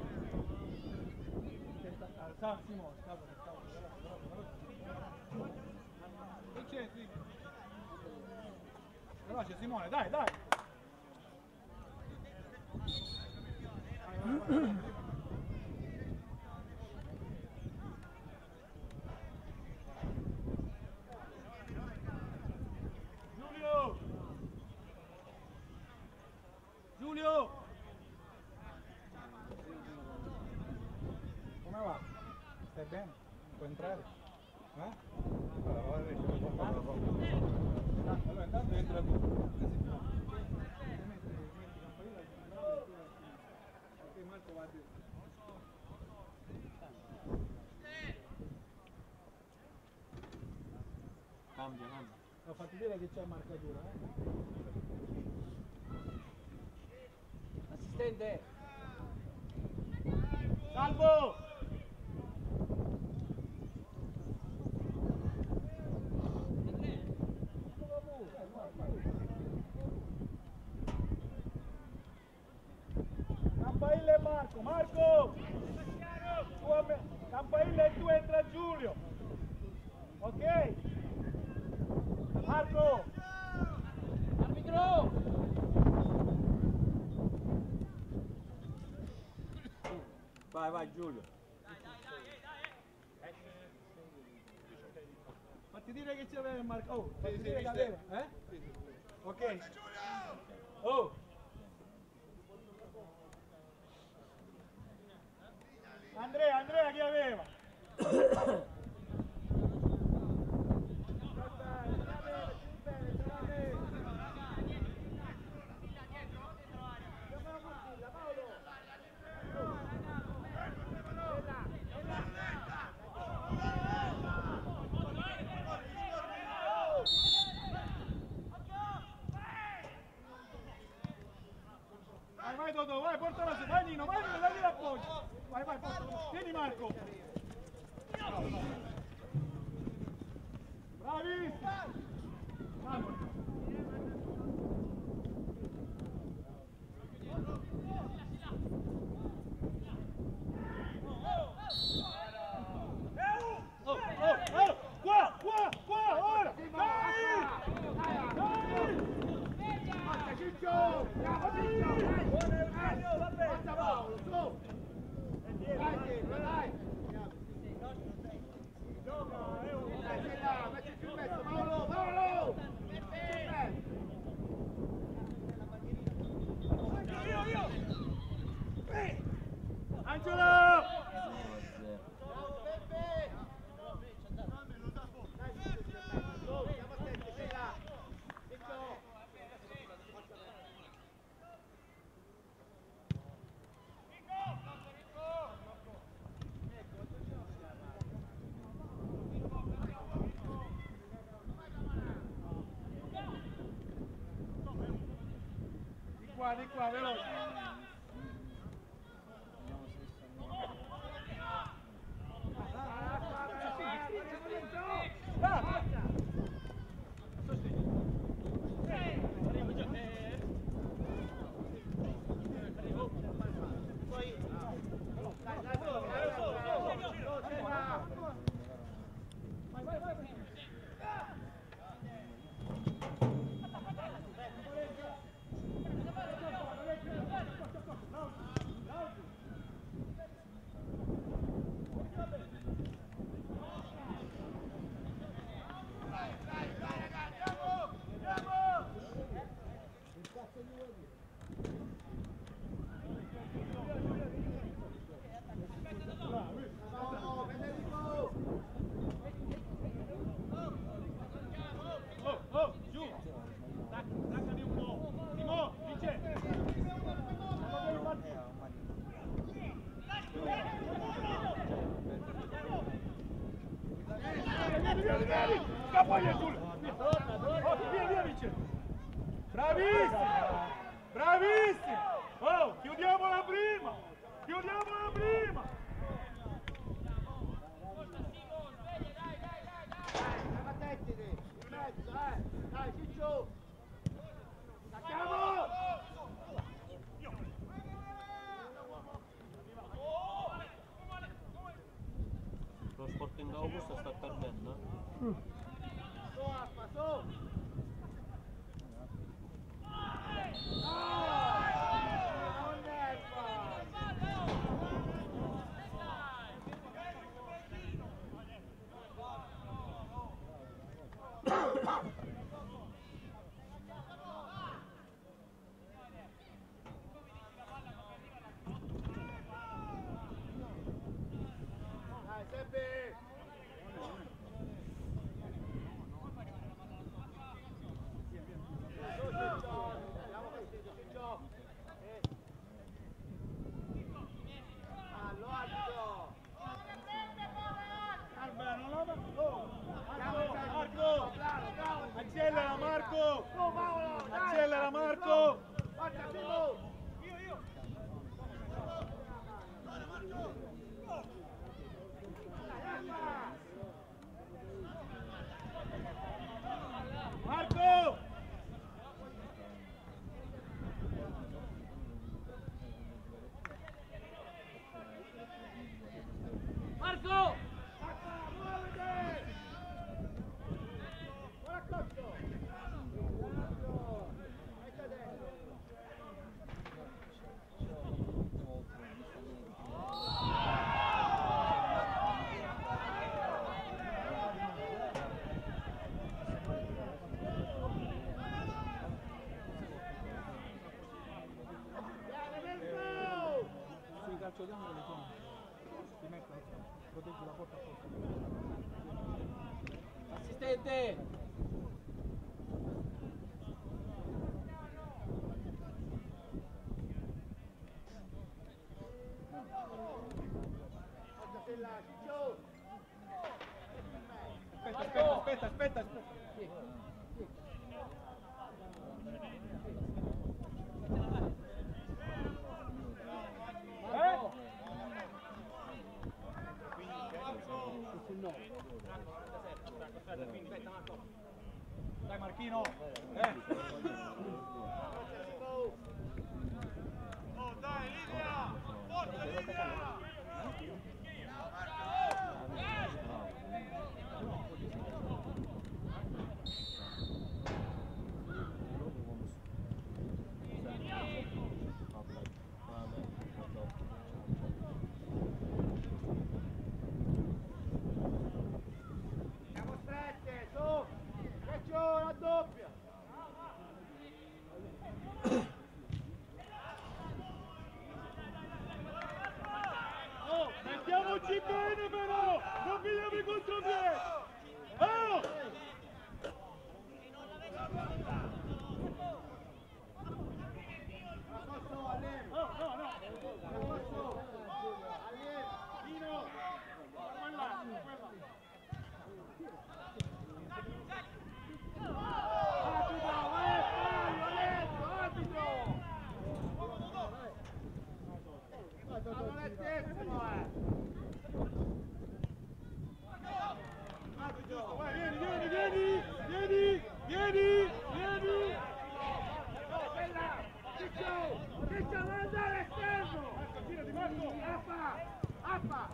Alza Simone, cavolo, cavolo. Che c'è, sì? Veloce Simone, dai, dai! Giulio! Giulio! Come va? Stai bene? Puoi entrare? Eh? Allora intanto entra tu. Ok Marco va a te. Cambia, cambia. Ho fatto dire che c'è marcatura, eh? Assistente! Salvo! Campaille e Marco, Marco! Tu a me, Campaille e tu entra Giulio! Ok? Marco! Arbitro! Vai, vai Giulio. Fatti dire che c'aveva Marco. Oh, fatti dire che aveva, eh? Ok. Oh! Andrea, Andrea chi aveva? Vai, vai Dodò, vai, portalo su, vai Nino, vai Nino, dagli l'appoggio. Vai, vai, portalo. Vieni Marco. Bravi! Vamos. Oh, oh, oh, qua, qua, qua, ora! Dai! Dai! Forza Ciccio! Bravo Ciccio! Buona Eugenio, va bene! Forza Paolo, su! Dai Ciccio, dai! Dai, sei là, metti più in mezzo, Paolo, Paolo! Io, io! Angelo! Bravo Peppe! Dai Ciccio, stai in mezzo, su, stiamo attenti, sei là! Ciccio! Di qua, di qua, veloce! Bravissimo! Bravissimo! Oh, chiudiamola prima! Chiudiamola prima! Dai, siamo attenti lì, in mezzo, eh! Dai, Ciccio! Attacchiamo! Lo Sporting Augusta sta perdendo. Su, Appa, su! Dai, Seppi! Su, Ciccio! Diamo fastidio, Ciccio! Eh. Allo, alto! Calma, non la oh. Andiamo, Marco! bravo, bravo! Accelera Marco! Su, Paolo! Dai! Accelera Marco! Forza, Simo! Marco! Marco! Buona Coccio! Metti a destra! Vieni, Mirko! Sì, calcio diamo le sono. Ti metto, proteggi la porta apposta. Assistente! Forza, Sella, Ciccio! Aspetta, aspetta, aspetta, aspetta, aspetta. Eh? Dai Marchino! Eh! Forza, Simo! Oh dai Livia! Forza Livia! Siamo strette, su! Ciccio, raddoppia! Oh, mettiamoci bene però! Non vediamo i contropiedi! Oh! Raccosto, allievo! Oh, no, no! Raccosto! Allievo! Dino! Quella, quella! Arbitro, vai a fallo, Alessio, arbitro! Ma non è terzo, eh! Giusto, vai, vieni, vieni, vieni! Vieni! Vieni! Vieni! Oh, bella! Ciccio! Ciccio, vuoi andare esterno! Girati Marco! Appa! Appa!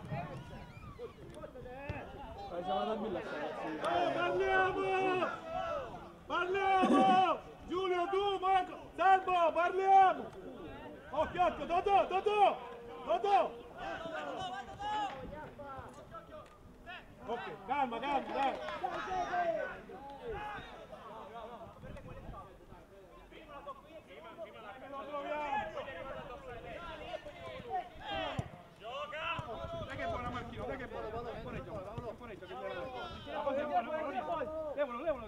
Dai, siamo da mille ragazzi. Oh, parliamo! Parliamo! Giulio, tu, Marco! Salvo, parliamo! Occhio, occhio, Dodò, Dodò! Dodò! Ok, calma, calma, dai! Lo troviamo! Dai che è buona Marchino, dai che è buona! Pareggio, pareggio, che la cosa è buona! Levalo, levalo!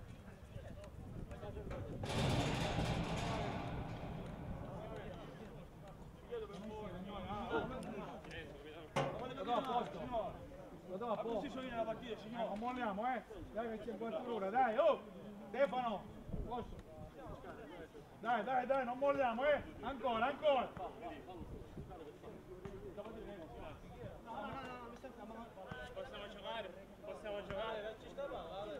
Lo do a posto! Lo do a posto! Posizionare la partita, signore! Non molliamo, eh! Dai che c'è qualcuno, dai, oh! Stefano! Posso? Dai, dai, dai, non molliamo, eh! Ancora, ancora! Possiamo giocare? Possiamo giocare? Ci sta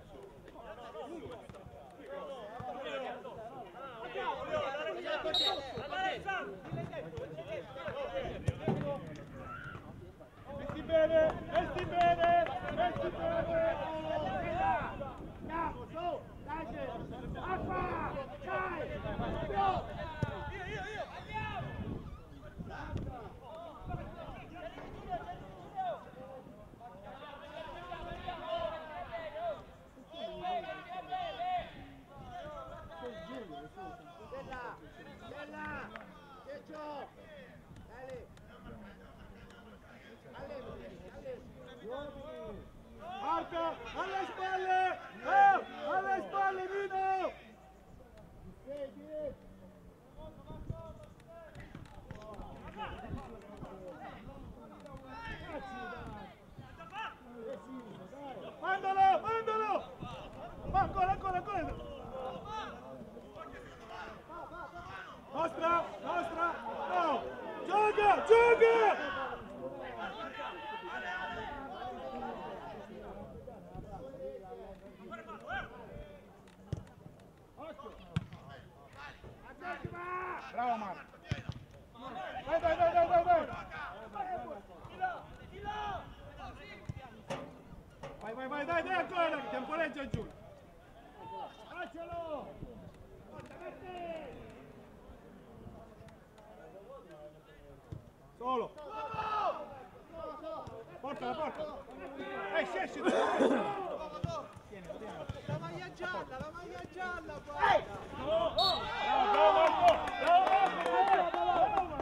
Metti bene, metti bene, metti bene! Andiamo, su! Dai! Alfa! Dai! Andiamo! Bella! Bella! Dietro! Dai! Marco, alle spalle! Eh, alle spalle, Nino! Mandalo, mandalo! Ma ancora, ancora, ancora! Nostra, nostra! No! Gioca, gioca! Bravo Marco! Dai, dai, dai, dai, dai, dai! Vai, vai, vai, dai, dai ancora! Temporeggia giù! Faccialo! Solo! Portala, portala! Esci, esci! La maglia gialla, la maglia gialla! Bravo, bravo Marco! Bravo Marco!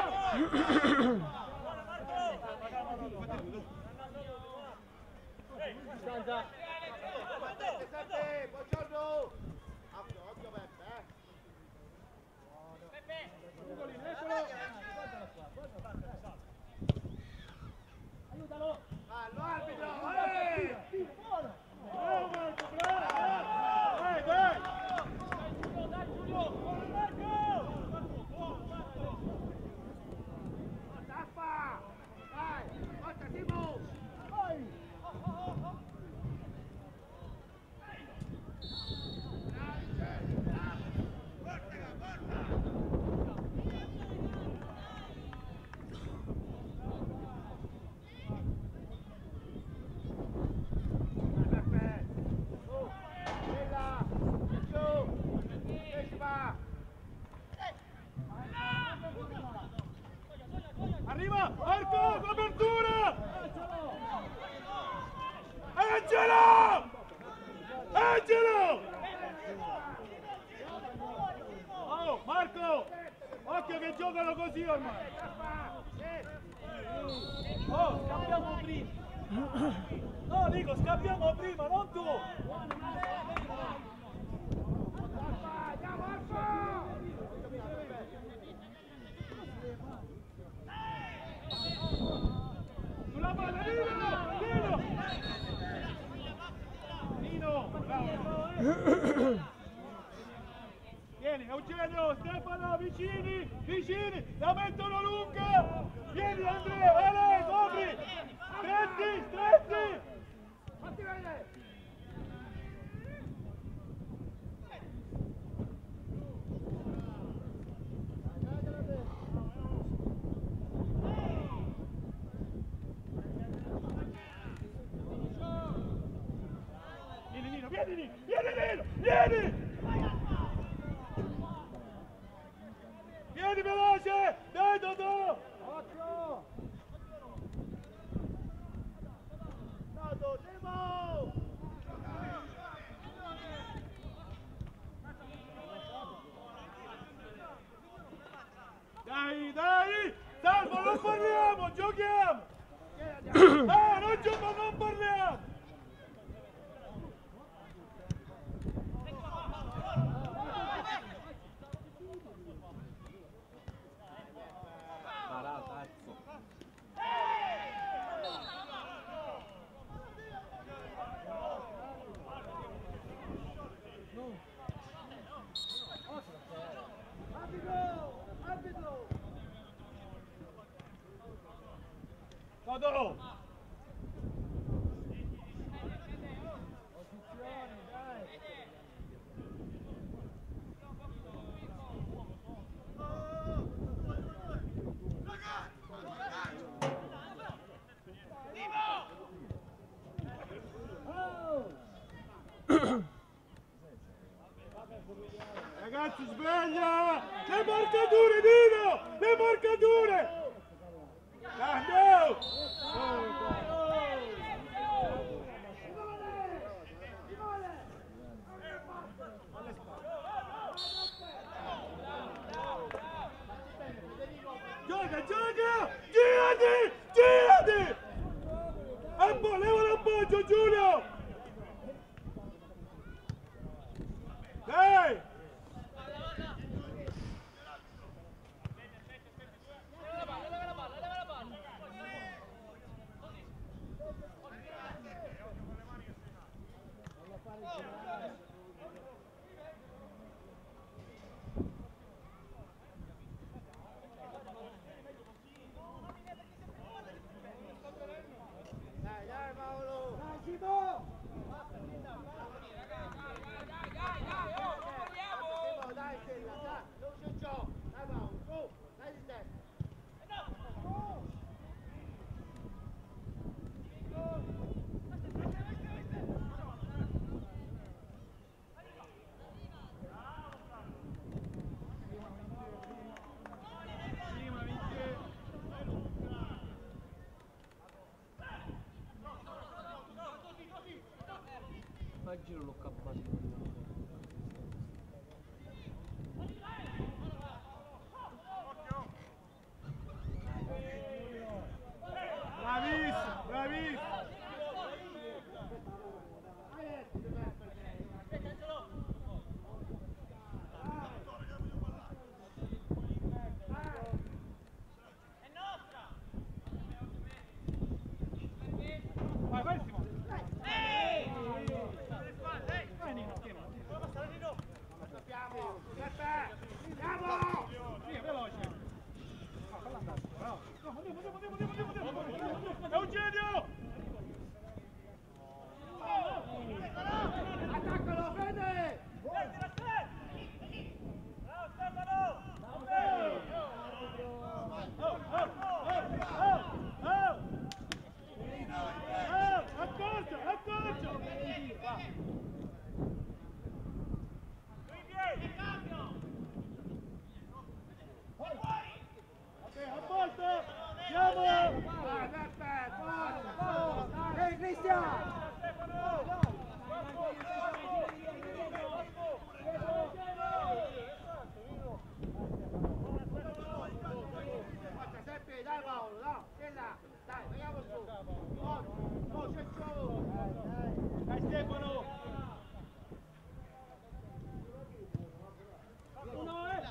Buongiorno! Occhio, occhio Beppe, eh! Aiutalo! Fallo, arbitro! Ehi! Bravo Marco, bravo! Dai, dai! Tappa! Dai! Forza Timo! Arriva! Marco, copertura! Angelo! Angelo! Oh, Marco! Occhio che giocano così ormai! Oh, scappiamo prima! No, dico, scappiamo prima, non tu! Andiamo Alfa! Sulla palla, Nino! Nino! Nino! Bravo! Vieni, Eugenio, Stefano, vicini! Vicini! La mettono lunga! Vieni Andrea! Ale, copri! Stretti! Stretti! Fatti vedere! Vieni Nino, vieni Nino! Vieni Nino! Vieni! Vieni veloce! Dai Totò! Occhio! Stato, Timo! Dai, dai! Salvo, non parliamo, giochiamo! Ah, non giochiamo, non parliamo! Comodo! Ragazzi, sveglia! Le marcature, Dino! Le marcature! Ah, no! Gioca, gioca! Girati! Girati! Appo, leva l'appoggio, Giulio! Dai! Dai, dai Paolo! Dai, Simo! Dai, Stella, dai! Non c'è gioco! Dai Paolo, su! Dai di te! Ma il giro l'ho cappato. Bravissimo, bravissimo! Vai, vai Simone! Vai Nino, tieni! Sappiamo! Peppe! Andiamo! Via, veloce! Ah, falla andare, bravo! No, andiamo, andiamo, andiamo, andiamo, andiamo! Eugenio! Attaccalo, Fede! Oh, oh, oh, oh, oh! Oh, accorcia, accorcia! Ok, a posto! Andiamo! Vai, Peppe! Forza, forza! Ehi, Cristian! Forza, sempre, dai Paolo, no! Stella! Dai, andiamo su! Forza! Oh, c'è giù! Dai Stefano! Uno, eh!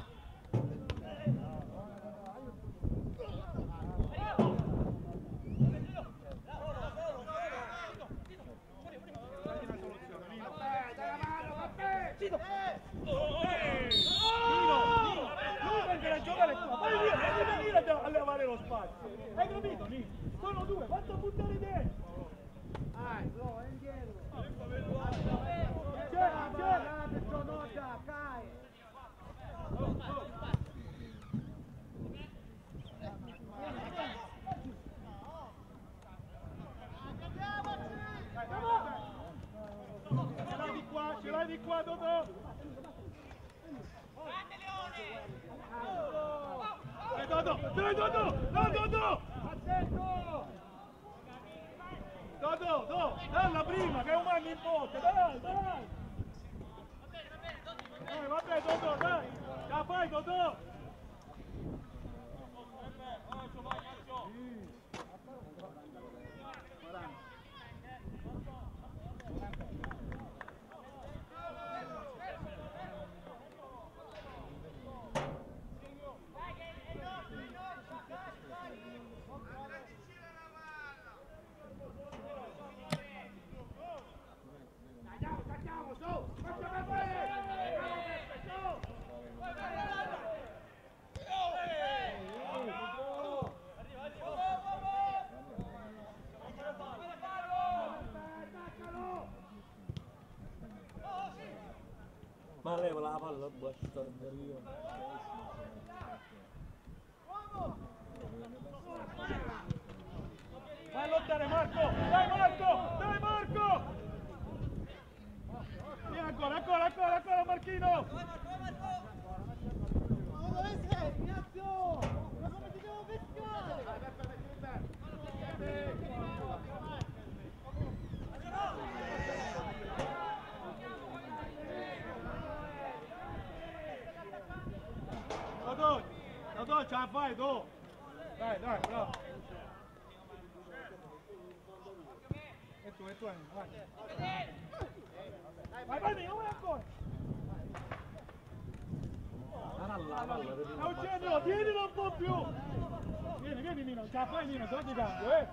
Peppe, dai la mano, Peppe! Nino! Nino! Lui prende la giocare qua! Vai via! Devi venire a levare lo spazio! Hai capito, Nino? Sono due! Fatto buttare dentro! Dai! No, è indietro! C'è, c'è! Perciò no, già, cai! Ce l'hai di qua, ce l'hai di qua, Dodò! Dai Dodò, dai Dodò, dai Dodò! Attento! Dodò, Dodò, dalla prima che è un mano in bocca, dai, dai! Dai, vabbè Dodò, dai! La fai Dodò! Andiamo, andiamo, su! Forza, Peppe! Andiamo, Peppe, su! Ma leva la palla, basta. Vai a lottare Marco! Dai Marco! Dai Marco! Via ancora, ancora, ancora, ancora Marchino! Ma dove sei, Ignazio? Ma come ti devo pescare? Dodò, Dodò, ce la fai, tu! Dai, dai, bravo! E tu, e tu, vai! Vai, vai, Nino, vai ancora! Eugenio, tienilo un po' più! Vieni, vieni Nino, ce la fai Nino, se no ti cambio, eh!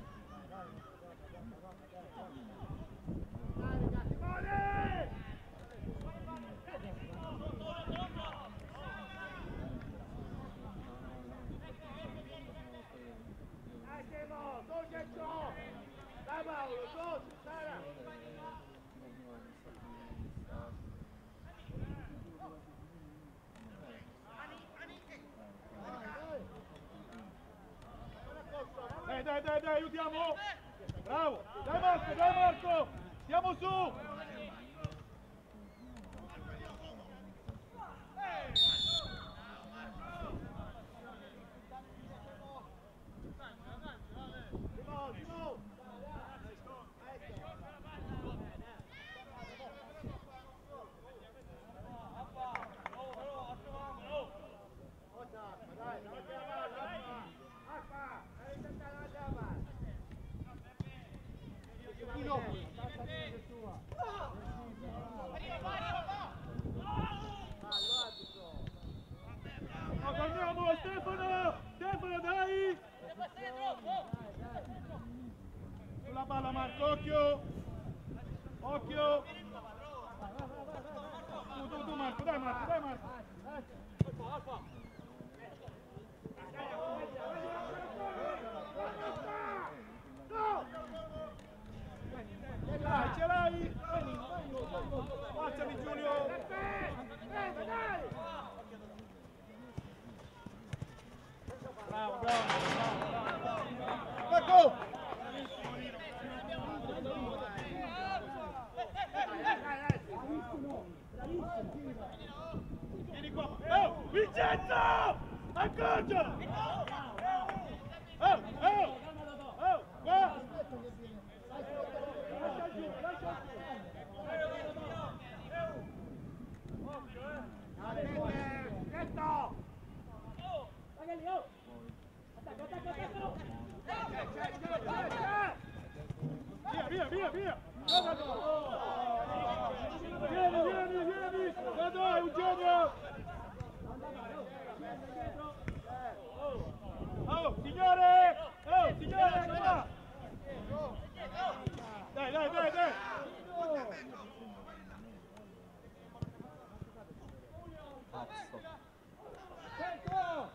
Dai Paolo, su, Sara! Dai, dai, dai, dai, aiutiamo! Bravo! Dai Marco, dai Marco! Stiamo su! Andiamo Stefano! Stefano dai! Sulla palla Marco, occhio! Occhio! Tu, tu, tu Marco, dai Marco, dai Marco! Dai, ce l'hai! Passami Giulio! Dai! Bravo, bravo, bravo! Marco! Vieni qua! Oh! Vincenzo! Accorgialo! Oh! Oh! Oh! Qua! Lascia giù, lascia giù! Getto! Via, via, via, via! Vieni, vieni, vieni! Vado, Eugenio! Oh, signore! Oh, signore, qua! Dai, dai, dai, dai! Centro!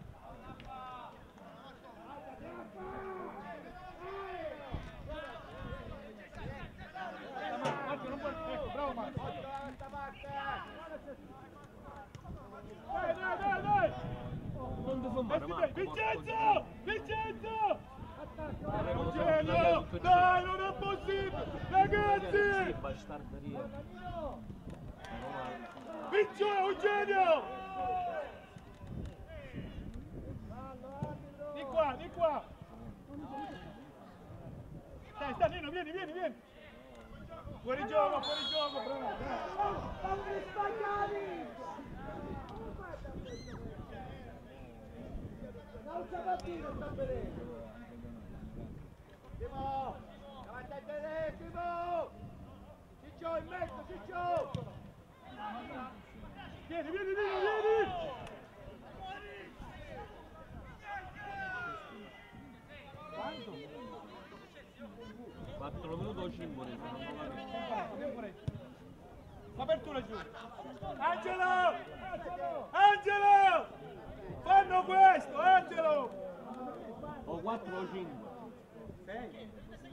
Marco, non puoi... Ecco, bravo Marco! Dai, dai, dai, dai! Non ti fa male, Marco, Vincenzo! Vincenzo! porco Eugenio! Dai, non è possibile! Ragazzi! bastarderia. Vincio, Eugenio! Di qua, di qua! Dai, stai, Nino, vieni, vieni, vieni! Fuori gioco, fuori gioco, bravo, bravo! Fammi spagnoli! Non c'è partito, sta vedendo! Simo! Davanti a te, Simo! Ciccio, in mezzo, Ciccio! Vieni, vieni, vieni, vieni! quattro minuti o cinque minuti? Apertura giù! Angelo! Angelo! Fanno questo, Angelo! O quattro o cinque?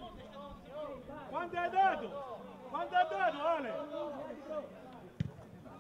Quanto hai dato? Quanto hai dato, Ale?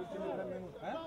ultimi tre minuti. Eh?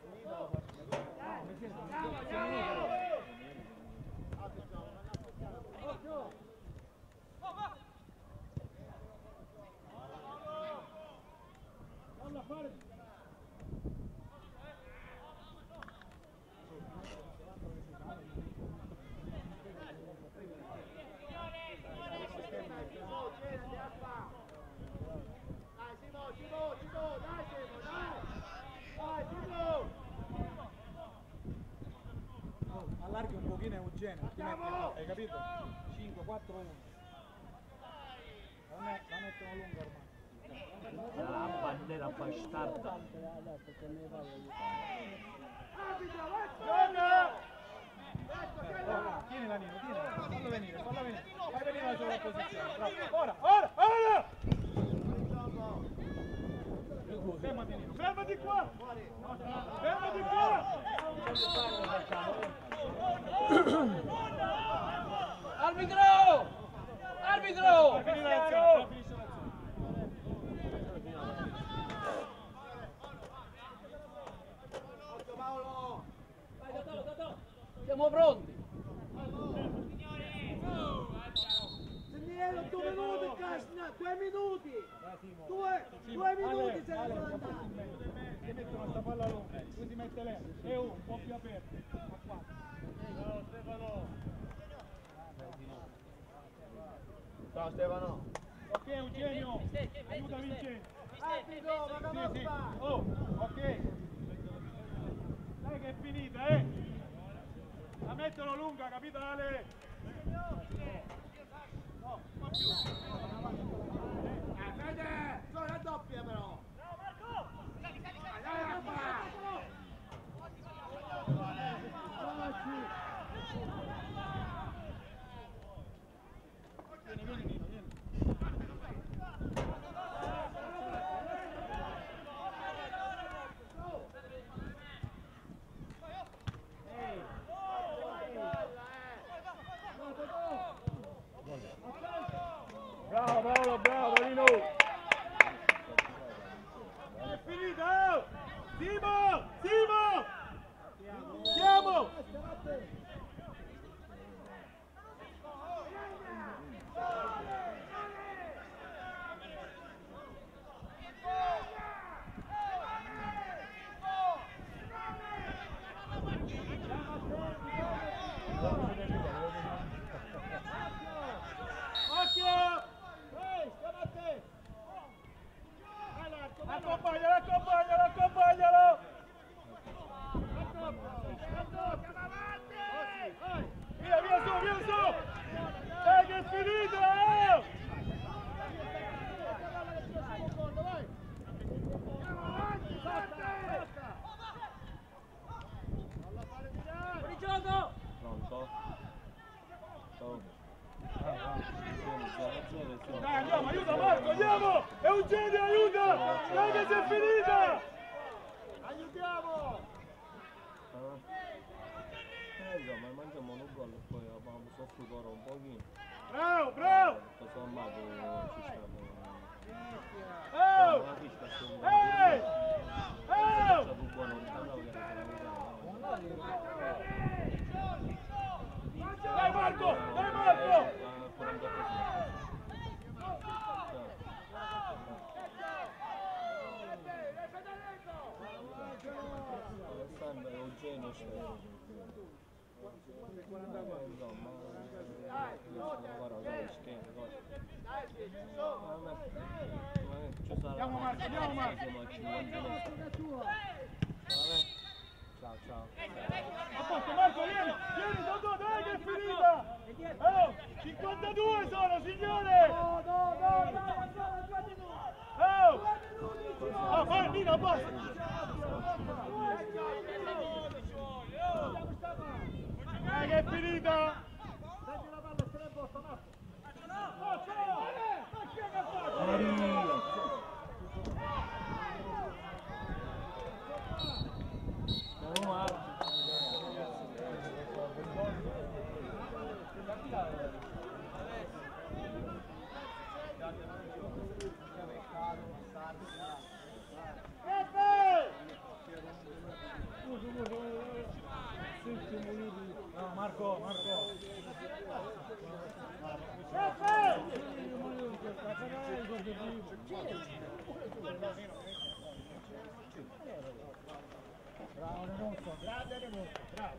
Allarghi un pochino Eugenio, hai capito? cinque, quattro, uno. La mettono lunga ormai. La bandiera bastarda. Tieni la Nino, tieni, fallo venire, fallo venire. Fai venire la sovrapposizione. Bravo. Ora, ora, ora! Fermati Nino, fermati qua! Fermati qua! Arbitro! Arbitro! Finisce l'azione, finisce l'azione. Siamo pronti! Daniele, due minuti, Casna, due minuti! Due, due minuti se ne sono andati! Ti mettono sta palla lunga, lui si mette lei, e uno, un po' più aperto. Ciao Stefano! Ciao Stefano! Ok Eugenio, aiuta Vincenzo! Arbitro, ma come Sì, sì. fa? Oh, ok! Dai che è finita, eh! La mettono lunga, capitale! No, un po' più! Eh, Fede, sono la doppia però! Bravo Marco! Sali, sali, sali! Dai, Raffa! Vieni, vieni Nino, vieni! Bravo Paolo, bravo Nino! È finita! Oh! Simo! Simo! Siamo! Accompagnalo, accompagnalo, accompagnalo! Via, via su, via su! Dai che è finita! Fuori gioco! Pronto? Oh. Dai, andiamo, aiuta Marco, andiamo! Eugenio, aiuta! Dai che si è finita! Aiutiamo! Eh, insomma, mangiamo un gol e poi abbiamo sofferto ora un pochino. Bravo, bravo! Tutto sommato ci stiamo... Oh! Ma qui sta solo... Ehi! È Oh! stato buono, non parlavo che era Dai Marco, dai Marco! Alessandro e Eugenio c'è. Insomma, guarda, guarda, scherzo, Andiamo Marco, andiamo Marco! Ciao, ciao. A posto Marco, vieni! Vieni, Dodò, dai che è finita! Oh, cinquantadue sono, signore! No, no, no, no, Oh! Oh, vai, Nino, basta! Dai che è finita! Prendi la palla e se ne posta, Marco! Peppe! Grande Remoto, bravo.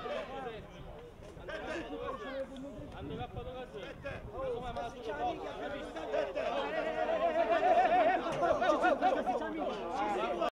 Hanno cappato cassetto, come ma tu lo